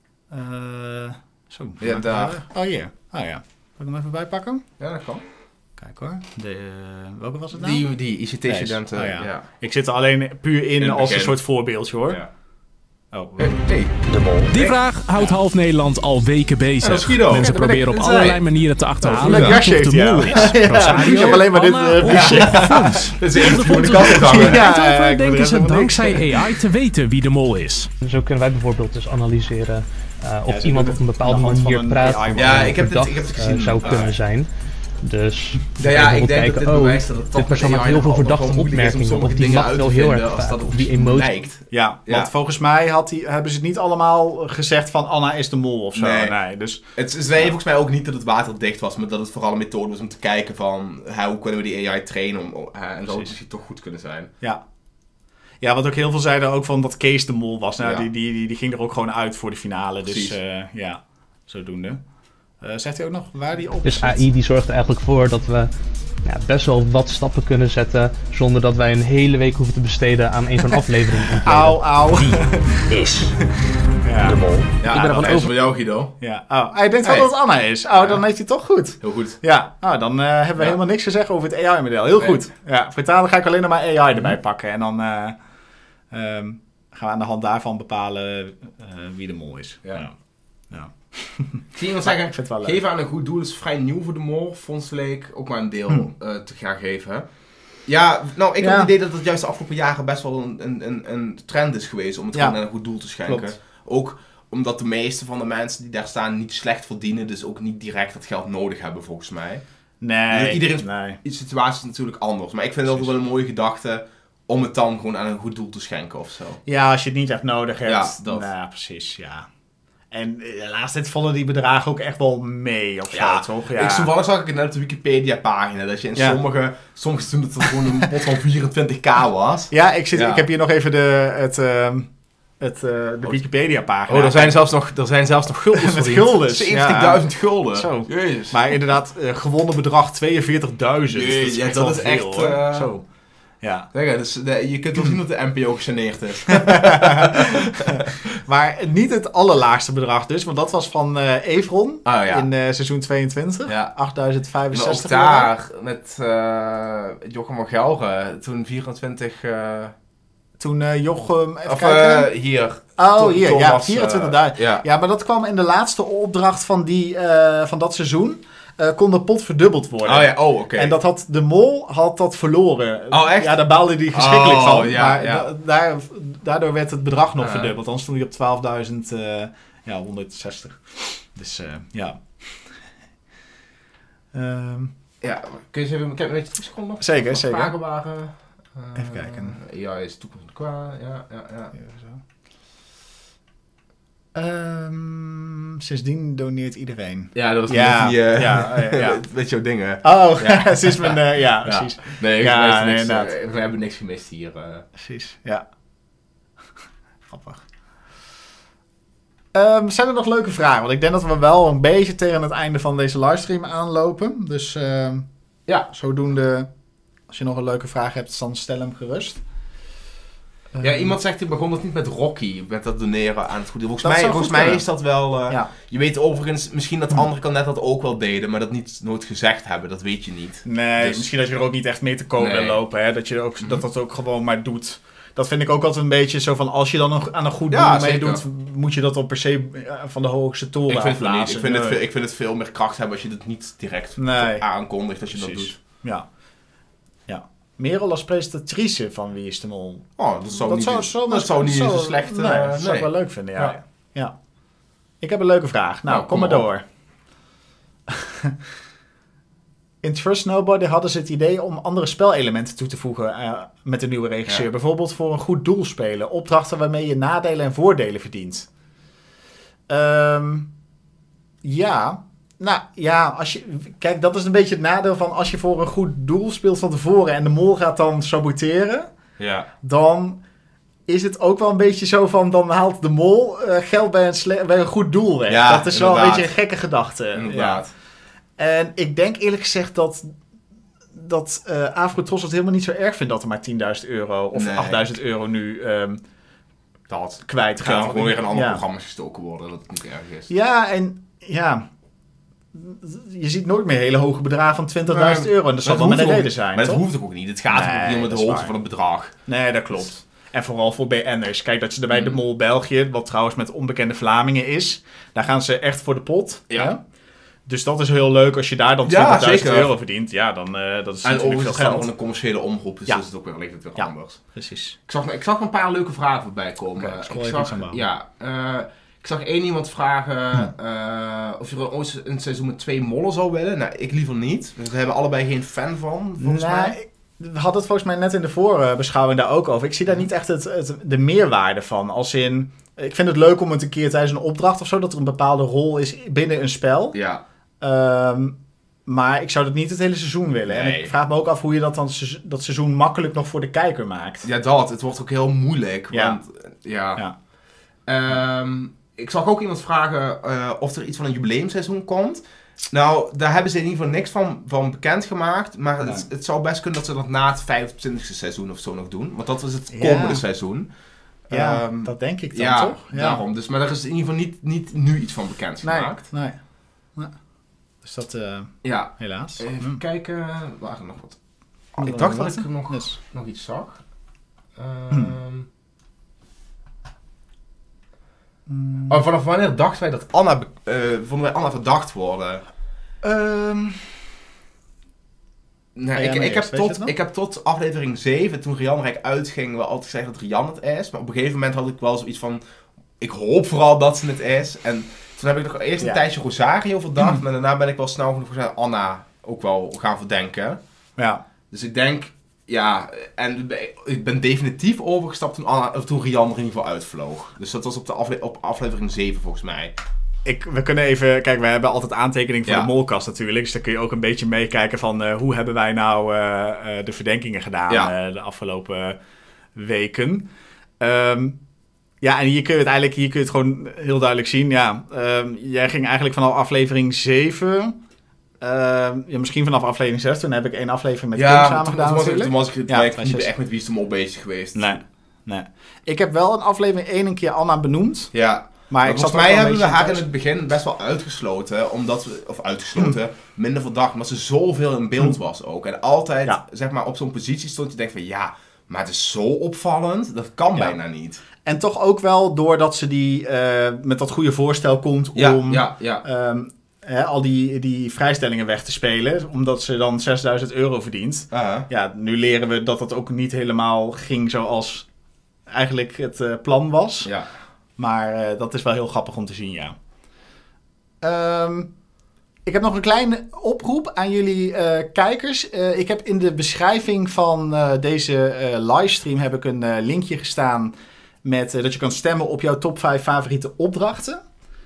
Speaker 1: Zo.
Speaker 2: Ja, daar.
Speaker 1: Oh, hier. Oh ja. Zal ik hem even bijpakken?
Speaker 2: Ja, dat kan.
Speaker 1: Kijk hoor. Welke was het nou?
Speaker 2: Die ICT-studenten.
Speaker 1: Oh, ja. Ik zit er alleen puur in als een soort voorbeeldje hoor.
Speaker 2: Ja.
Speaker 1: Oh,
Speaker 2: hey.
Speaker 10: Die vraag houdt half Nederland al weken bezig. Mensen proberen op allerlei manieren te achterhalen wie de mol is.
Speaker 1: Ik heb alleen maar dit
Speaker 2: Dat is even voor de kant
Speaker 10: gegaan. Ja, denken ze dankzij AI te weten wie de mol is.
Speaker 11: Zo kunnen wij bijvoorbeeld dus analyseren of iemand op een bepaalde manier praat.
Speaker 2: Ja, ik heb het gezien.
Speaker 11: Zou kunnen zijn. Dus
Speaker 2: ja, ik denk dat dit bewijst dat het toch
Speaker 11: dit persoon maakt heel veel verdachte opmerkingen of die mag wel heel erg vaak op die emotie
Speaker 2: lijkt.
Speaker 1: Ja, want volgens mij hebben ze het niet allemaal gezegd van Anna is de mol of zo. Nee, dus
Speaker 2: het zei volgens mij ook niet dat het waterdicht was, maar dat het vooral een methode was om te kijken van hoe kunnen we die AI trainen en dat het misschien toch goed kunnen zijn.
Speaker 1: Ja. Ja, wat ook heel veel zeiden ook van dat Kees de mol was. Nou, die ging er ook gewoon uit voor de finale. Dus ja, zodoende. Zegt hij ook nog waar die op
Speaker 11: Dus AI die zorgt er eigenlijk voor dat we best wel wat stappen kunnen zetten zonder dat wij een hele week hoeven te besteden aan een van afleveringen.
Speaker 1: Auw.
Speaker 11: Die is de mol.
Speaker 2: Ja, ik ben ervan over jou, Guido.
Speaker 1: Ja. Oh, hij denkt wel dat het Anna is. Oh, dan heeft hij toch goed.
Speaker 2: Heel goed.
Speaker 1: Ja, dan hebben we helemaal niks gezegd over het AI-model. Heel goed. Ja, voortaan ga ik alleen nog maar AI erbij pakken. En dan gaan we aan de hand daarvan bepalen wie de mol is. Ja.
Speaker 2: Ik zie iemand zeggen, geven aan een goed doel is vrij nieuw voor de mol. Fons leek ook maar een deel te gaan geven. Ja, nou, ik heb het idee dat het juist de afgelopen jaren best wel een trend is geweest om het gewoon aan een goed doel te schenken. Klopt. Ook omdat de meeste van de mensen die daar staan niet slecht verdienen, dus ook niet direct dat geld nodig hebben volgens mij.
Speaker 1: Nee.
Speaker 2: Iedereen's situatie is natuurlijk anders, maar ik vind het altijd wel een mooie gedachte om het dan gewoon aan een goed doel te schenken of zo.
Speaker 1: Ja, als je het niet echt nodig hebt.
Speaker 2: Ja, dat.
Speaker 1: Nou, precies, ja. En helaas, dit vallen die bedragen ook echt wel mee of zo, toch? Ja.
Speaker 2: Toevallig zag ik het net op de Wikipedia-pagina, dat je in sommige toen het gewoon een pot van 24k was.
Speaker 1: Ja, ik heb hier nog even de Wikipedia-pagina.
Speaker 2: Oh, er zijn zelfs nog guldens
Speaker 1: met guldens.
Speaker 2: 70.000 gulden.
Speaker 1: Zo. Jezus. Maar inderdaad, gewonnen bedrag 42.000.
Speaker 2: Jezus, dat is echt
Speaker 1: zo. Ja.
Speaker 2: Dus je kunt wel zien dat de NPO gegeneerd is.
Speaker 1: Maar niet het allerlaagste bedrag dus, want dat was van Evron in seizoen 22.
Speaker 2: Ja.
Speaker 1: 8.065
Speaker 2: ook daar met Jochem van Gelre, toen 24...
Speaker 1: Toen Jochem... Even kijken.
Speaker 2: Hier.
Speaker 1: Oh, hier. Thomas, ja, 24.000. Ja, maar dat kwam in de laatste opdracht van dat seizoen. Kon de pot verdubbeld worden.
Speaker 2: Oh ja, oké.
Speaker 1: En dat had de mol dat verloren.
Speaker 2: Oh, echt?
Speaker 1: Ja, daar baalde hij verschrikkelijk van.
Speaker 2: Ja,
Speaker 1: maar daardoor werd het bedrag nog verdubbeld. Anders stond hij op 160. Dus ja.
Speaker 2: Ja, kun je eens even... Ik heb een beetje seconden nog.
Speaker 1: Zeker.
Speaker 2: Vragen waren...
Speaker 1: even kijken.
Speaker 2: AI is toekomst qua. Ja.
Speaker 1: Sindsdien doneert iedereen.
Speaker 2: Ja, dat is weet je ook dingen.
Speaker 1: Oh, het is mijn... precies.
Speaker 2: Nee, we hebben niks gemist hier.
Speaker 1: Precies, ja. Grappig. Zijn er nog leuke vragen? Want ik denk dat we wel een beetje tegen het einde van deze livestream aanlopen. Dus zodoende, als je nog een leuke vraag hebt, dan stel hem gerust.
Speaker 2: Ja, iemand zegt, hij begon het niet met Rocky, met dat doneren aan het goede. Volgens mij is dat wel... Je weet overigens, misschien dat de andere kant net dat ook wel deden, maar dat nooit gezegd hebben, dat weet je niet.
Speaker 1: Nee, dus misschien dat je er ook niet echt mee te komen lopen, hè? Dat je ook, dat ook gewoon maar doet. Dat vind ik ook altijd een beetje zo van, als je dan aan een goed doel meedoet, moet je dat dan per se van de hoogste toren afblazen.
Speaker 2: Ik vind het veel meer kracht hebben als je het niet direct aankondigt als je dat doet.
Speaker 1: Ja. Merel als presentatrice van Wie is de Mol.
Speaker 2: Oh, dat zou niet zo slecht...
Speaker 1: dat zou ik wel leuk vinden, ja. Ik heb een leuke vraag. Nou, kom maar door. In Trust Nobody hadden ze het idee om andere spelelementen toe te voegen met de nieuwe regisseur. Ja. Bijvoorbeeld voor een goed doel spelen. Opdrachten waarmee je nadelen en voordelen verdient. Kijk, dat is een beetje het nadeel van als je voor een goed doel speelt van tevoren en de mol gaat dan saboteren. Ja. Dan is het ook wel een beetje zo van, dan haalt de mol geld bij een goed doel weg. Ja, dat is inderdaad wel een beetje een gekke gedachte. Inderdaad. Ja. En ik denk eerlijk gezegd dat Afrotros het helemaal niet zo erg vindt dat er maar €10.000 of €8.000 nu kwijt gaat.
Speaker 2: Ja, gewoon weer een ander programma gestoken worden, dat het niet erg is.
Speaker 1: Ja, en je ziet nooit meer hele hoge bedragen van €20.000. En dat zal wel met een reden zijn,
Speaker 2: maar dat hoeft ook niet. Het gaat ook niet om de hoogte van het bedrag.
Speaker 1: Nee, dat klopt. En vooral voor BN'ers. Kijk, dat ze er bij de Mol België, wat trouwens met onbekende Vlamingen is, daar gaan ze echt voor de pot. Ja. Hè? Dus dat is heel leuk als je daar dan €20.000 verdient. Ja, dan dat is natuurlijk veel geld.
Speaker 2: En een commerciële omroep, dus dat is het ook weer anders.
Speaker 1: Precies.
Speaker 2: Ik zag een paar leuke vragen voorbij komen. Ik zag één iemand vragen of je ooit een seizoen met 2 mollen zou willen. Nou, ik liever niet. We hebben allebei geen fan van, volgens mij.
Speaker 1: We hadden het volgens mij net in de voorbeschouwing daar ook over. Ik zie daar niet echt de meerwaarde van. Als in, ik vind het leuk om het een keer tijdens een opdracht of zo, dat er een bepaalde rol is binnen een spel. Ja. Maar ik zou dat niet het hele seizoen willen. Nee. En ik vraag me ook af hoe je dat seizoen makkelijk nog voor de kijker maakt.
Speaker 2: Ja, het wordt ook heel moeilijk. Want, ik zag ook iemand vragen of er iets van een jubileumseizoen komt. Nou, daar hebben ze in ieder geval niks van bekendgemaakt. Maar het zou best kunnen dat ze dat na het 25e seizoen of zo nog doen. Want dat was het komende seizoen.
Speaker 1: Ja, dat denk ik dan toch?
Speaker 2: Ja, daarom. Dus, maar er is in ieder geval niet nu iets van bekend gemaakt.
Speaker 1: Nee. Dus dat, helaas.
Speaker 2: Even kijken. Waar er nog wat? Ik dacht dat ik nog iets zag. Vanaf wanneer dachten wij dat vonden wij Anna verdacht worden? Ik heb tot aflevering 7, toen Rian Rijk uitging, wel altijd gezegd dat Rian het is. Maar op een gegeven moment had ik wel zoiets van, ik hoop vooral dat ze het is. En toen heb ik nog eerst een tijdje Rosario verdacht. Maar daarna ben ik wel snel genoeg Anna ook wel gaan verdenken. Ja. Dus ik denk, en ik ben definitief overgestapt toen Rian er in ieder geval uitvloog. Dus dat was op aflevering 7 volgens mij.
Speaker 1: We kunnen even... Kijk, we hebben altijd aantekeningen voor de Molkast natuurlijk. Dus daar kun je ook een beetje meekijken van hoe hebben wij nou de verdenkingen gedaan de afgelopen weken. En hier kun je het gewoon heel duidelijk zien. Ja, jij ging eigenlijk vanaf aflevering 7... misschien vanaf aflevering 6. Toen heb ik 1 aflevering met Kim samen gedaan.
Speaker 2: Toen was ik niet echt met Wie is de Mol bezig geweest.
Speaker 1: Nee. Ik heb wel een aflevering 1 een keer Anna benoemd.
Speaker 2: Ja. Maar volgens mij hebben we haar in het begin best wel uitgesloten. Minder verdacht. Omdat ze zoveel in beeld was ook. En altijd zeg maar op zo'n positie stond je denkt van maar het is zo opvallend. Dat kan bijna niet.
Speaker 1: En toch ook wel doordat ze die met dat goede voorstel komt om... al die vrijstellingen weg te spelen, omdat ze dan €6.000 verdient. Ja, nu leren we dat het ook niet helemaal ging zoals eigenlijk het plan was. Ja. Maar dat is wel heel grappig om te zien, ja. Ik heb nog een kleine oproep aan jullie kijkers. Ik heb in de beschrijving van deze livestream heb ik een linkje gestaan met dat je kan stemmen op jouw top 5 favoriete opdrachten.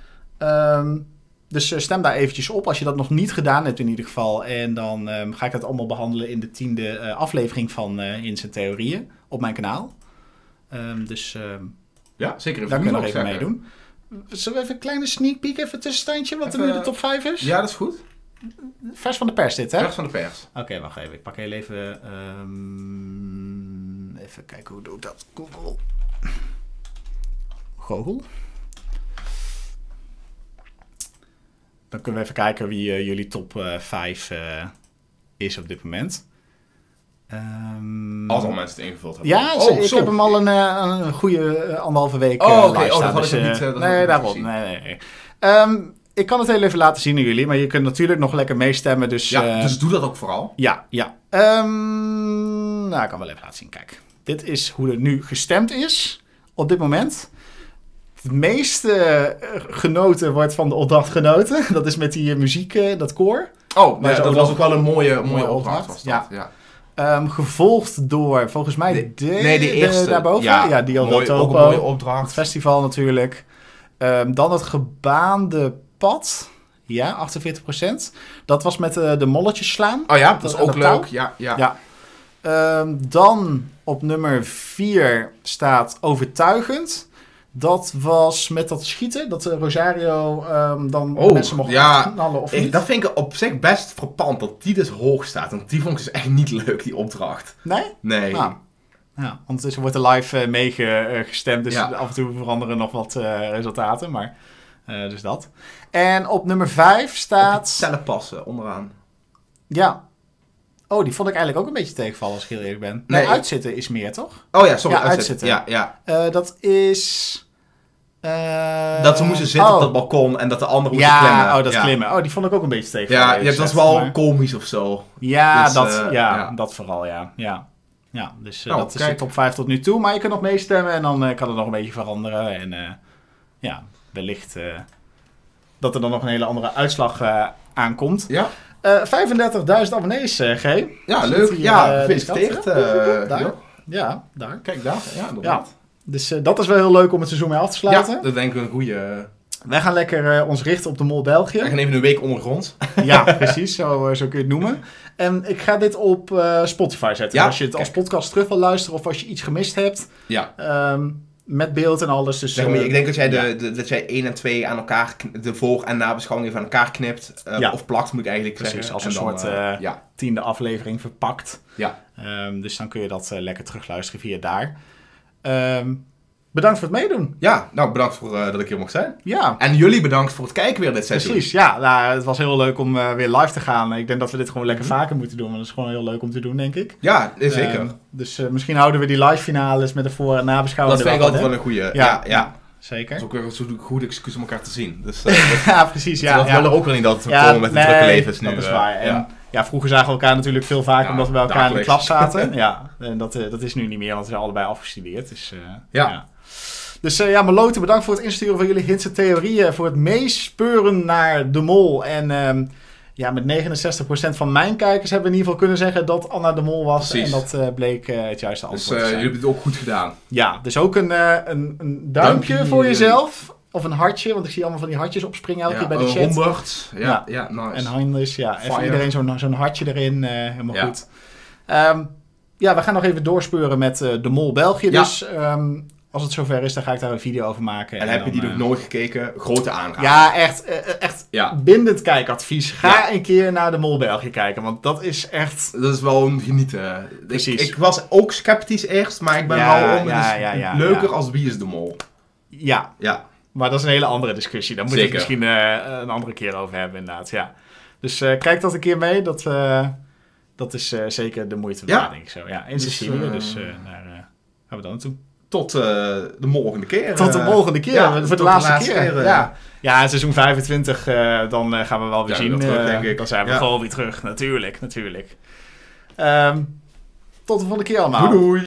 Speaker 1: Dus stem daar eventjes op als je dat nog niet gedaan hebt in ieder geval. En dan ga ik dat allemaal behandelen in de 10e aflevering van In zijn Theorieën op mijn kanaal.
Speaker 2: Ja, zeker.
Speaker 1: Daar kunnen we nog even meedoen. Zullen we even een kleine sneak peek, even een tussenstandje, wat er nu de top 5 is?
Speaker 2: Ja, dat is goed.
Speaker 1: Vers van de pers dit, hè?
Speaker 2: Vers van de pers.
Speaker 1: Oké, wacht even. Ik pak heel even... even kijken, hoe doe ik dat? Google. Dan kunnen we even kijken wie jullie top 5 is op dit moment.
Speaker 2: Als al mensen het ingevuld hebben.
Speaker 1: Ja, ik heb hem al een goede 1,5 week
Speaker 2: oké. Dat had ik niet.
Speaker 1: Nee, daarom. Nee. Ik kan het heel even laten zien aan jullie, maar je kunt natuurlijk nog lekker meestemmen. Dus,
Speaker 2: dus doe dat ook vooral.
Speaker 1: Ja. Nou, ik kan wel even laten zien. Kijk, dit is hoe er nu gestemd is op dit moment. Het meeste genoten wordt van de opdracht genoten. Dat is met die muziek, dat koor.
Speaker 2: Dat was ook wel een mooie opdracht. Was dat.
Speaker 1: Ja. Gevolgd door, volgens mij,
Speaker 2: de eerste.
Speaker 1: Daarboven. Ja, die al
Speaker 2: ook een mooie opdracht.
Speaker 1: Het festival natuurlijk. Dan het gebaande pad. Ja, 48%. Dat was met de molletjes slaan.
Speaker 2: Oh ja, dat is ook leuk. Ja.
Speaker 1: Dan op nummer 4 staat overtuigend. Dat was met dat schieten, dat Rosario dan mensen mocht knallen of niet.
Speaker 2: Dat vind ik op zich best frappant, dat die dus hoog staat. Want die vond ik dus echt niet leuk, die opdracht.
Speaker 1: Nee?
Speaker 2: Nee.
Speaker 1: Nou, ja, ondertussen wordt er live meegestemd, dus af en toe veranderen nog wat resultaten, maar dus dat. En op nummer 5 staat...
Speaker 2: Cellen passen, onderaan.
Speaker 1: Ja. Oh, die vond ik eigenlijk ook een beetje tegenvallen, als ik heel eerlijk ben. Nee, uitzitten is meer, toch?
Speaker 2: Oh ja, sorry,
Speaker 1: uitzitten.
Speaker 2: Ja.
Speaker 1: Dat is...
Speaker 2: dat we moesten zitten op dat balkon en dat de anderen moesten klimmen.
Speaker 1: Klimmen. Oh, die vond ik ook een beetje tegenvallen.
Speaker 2: Ja, dat was wel komisch of zo.
Speaker 1: Ja, dus, dat vooral, ja. Dus dat is de top 5 tot nu toe. Maar je kunt nog meestemmen en dan kan het nog een beetje veranderen. En wellicht dat er dan nog een hele andere uitslag aankomt.
Speaker 2: Ja.
Speaker 1: 35.000 abonnees, G.
Speaker 2: Ja, leuk. Gefeliciteerd.
Speaker 1: Daar.
Speaker 2: Kijk daar. Ja, inderdaad.
Speaker 1: Dus dat is wel heel leuk om het seizoen mee af te sluiten.
Speaker 2: Ja, dat denk ik een goede...
Speaker 1: Wij gaan lekker ons richten op de Mol België.
Speaker 2: Wij gaan even een week ondergronds.
Speaker 1: Ja, precies. Zo kun je het noemen. En ik ga dit op Spotify zetten. Ja, als je het als podcast terug wil luisteren of als je iets gemist hebt.
Speaker 2: Ja.
Speaker 1: Met beeld en alles. Dus,
Speaker 2: zeg maar, ik denk dat jij, dat jij 1 en 2 aan elkaar... de voor- en nabeschouwing even aan elkaar knipt. Of plakt, moet ik eigenlijk zeggen.
Speaker 1: Precies, als een soort 10e aflevering verpakt.
Speaker 2: Ja.
Speaker 1: Dus dan kun je dat lekker terugluisteren via daar. Bedankt voor het meedoen.
Speaker 2: Ja, nou bedankt voor dat ik hier mocht zijn.
Speaker 1: Ja.
Speaker 2: En jullie bedankt voor het kijken weer dit seizoen.
Speaker 1: Precies, ja. Nou, het was heel leuk om weer live te gaan. Ik denk dat we dit gewoon lekker vaker moeten doen. Want dat is gewoon heel leuk om te doen, denk ik.
Speaker 2: Ja, zeker.
Speaker 1: Dus misschien houden we die live finales met de voor- en nabeschouwing.
Speaker 2: Dat vind ik altijd wel een goeie. Ja.
Speaker 1: Zeker.
Speaker 2: Dat is ook weer een goed excuus om elkaar te zien. Dus,
Speaker 1: ja, precies.
Speaker 2: Dat willen ook wel niet dat we komen met de drukke levens nu.
Speaker 1: Dat is waar. En, vroeger zagen we elkaar natuurlijk veel vaker omdat we bij elkaar in de klas zaten. En dat is nu niet meer, want we zijn allebei afgestudeerd. Dus, Dus Meloten, bedankt voor het insturen van jullie hints en theorieën. Voor het meespeuren naar de Mol. En met 69% van mijn kijkers hebben we in ieder geval kunnen zeggen dat Anna de Mol was. Precies. En dat bleek het juiste antwoord te zijn.
Speaker 2: Jullie hebben het ook goed gedaan.
Speaker 1: Ja, dus ook een duimpje voor jezelf. Of een hartje, want ik zie allemaal van die hartjes opspringen elke keer bij de chat.
Speaker 2: Robert. Ja, nice.
Speaker 1: En Heinrich, even iedereen zo'n hartje erin. Helemaal goed. We gaan nog even doorspeuren met de Mol België. Ja. Dus als het zover is, dan ga ik daar een video over maken.
Speaker 2: En heb je die nog nooit gekeken? Grote aanrader.
Speaker 1: Ja, echt bindend kijkadvies. Ga een keer naar de Mol België kijken, want dat is echt...
Speaker 2: Dat is wel een genieten.
Speaker 1: Precies.
Speaker 2: Ik was ook sceptisch eerst, maar ik ben wel om. Het is leuker als Wie is de Mol.
Speaker 1: Ja. Maar dat is een hele andere discussie. Daar moet ik misschien een andere keer over hebben, inderdaad. Ja. Dus kijk dat een keer mee. Dat is zeker de moeite waard, denk ik zo. Ja, in Sicilië. Dus daar gaan we dan naartoe.
Speaker 2: Tot de volgende keer.
Speaker 1: Tot de volgende keer. Voor de laatste keer. Ja, seizoen 25, dan gaan we wel weer zien.
Speaker 2: Denk ik.
Speaker 1: Dan zijn we gewoon weer terug. Natuurlijk. Tot de volgende keer allemaal.
Speaker 2: Doei.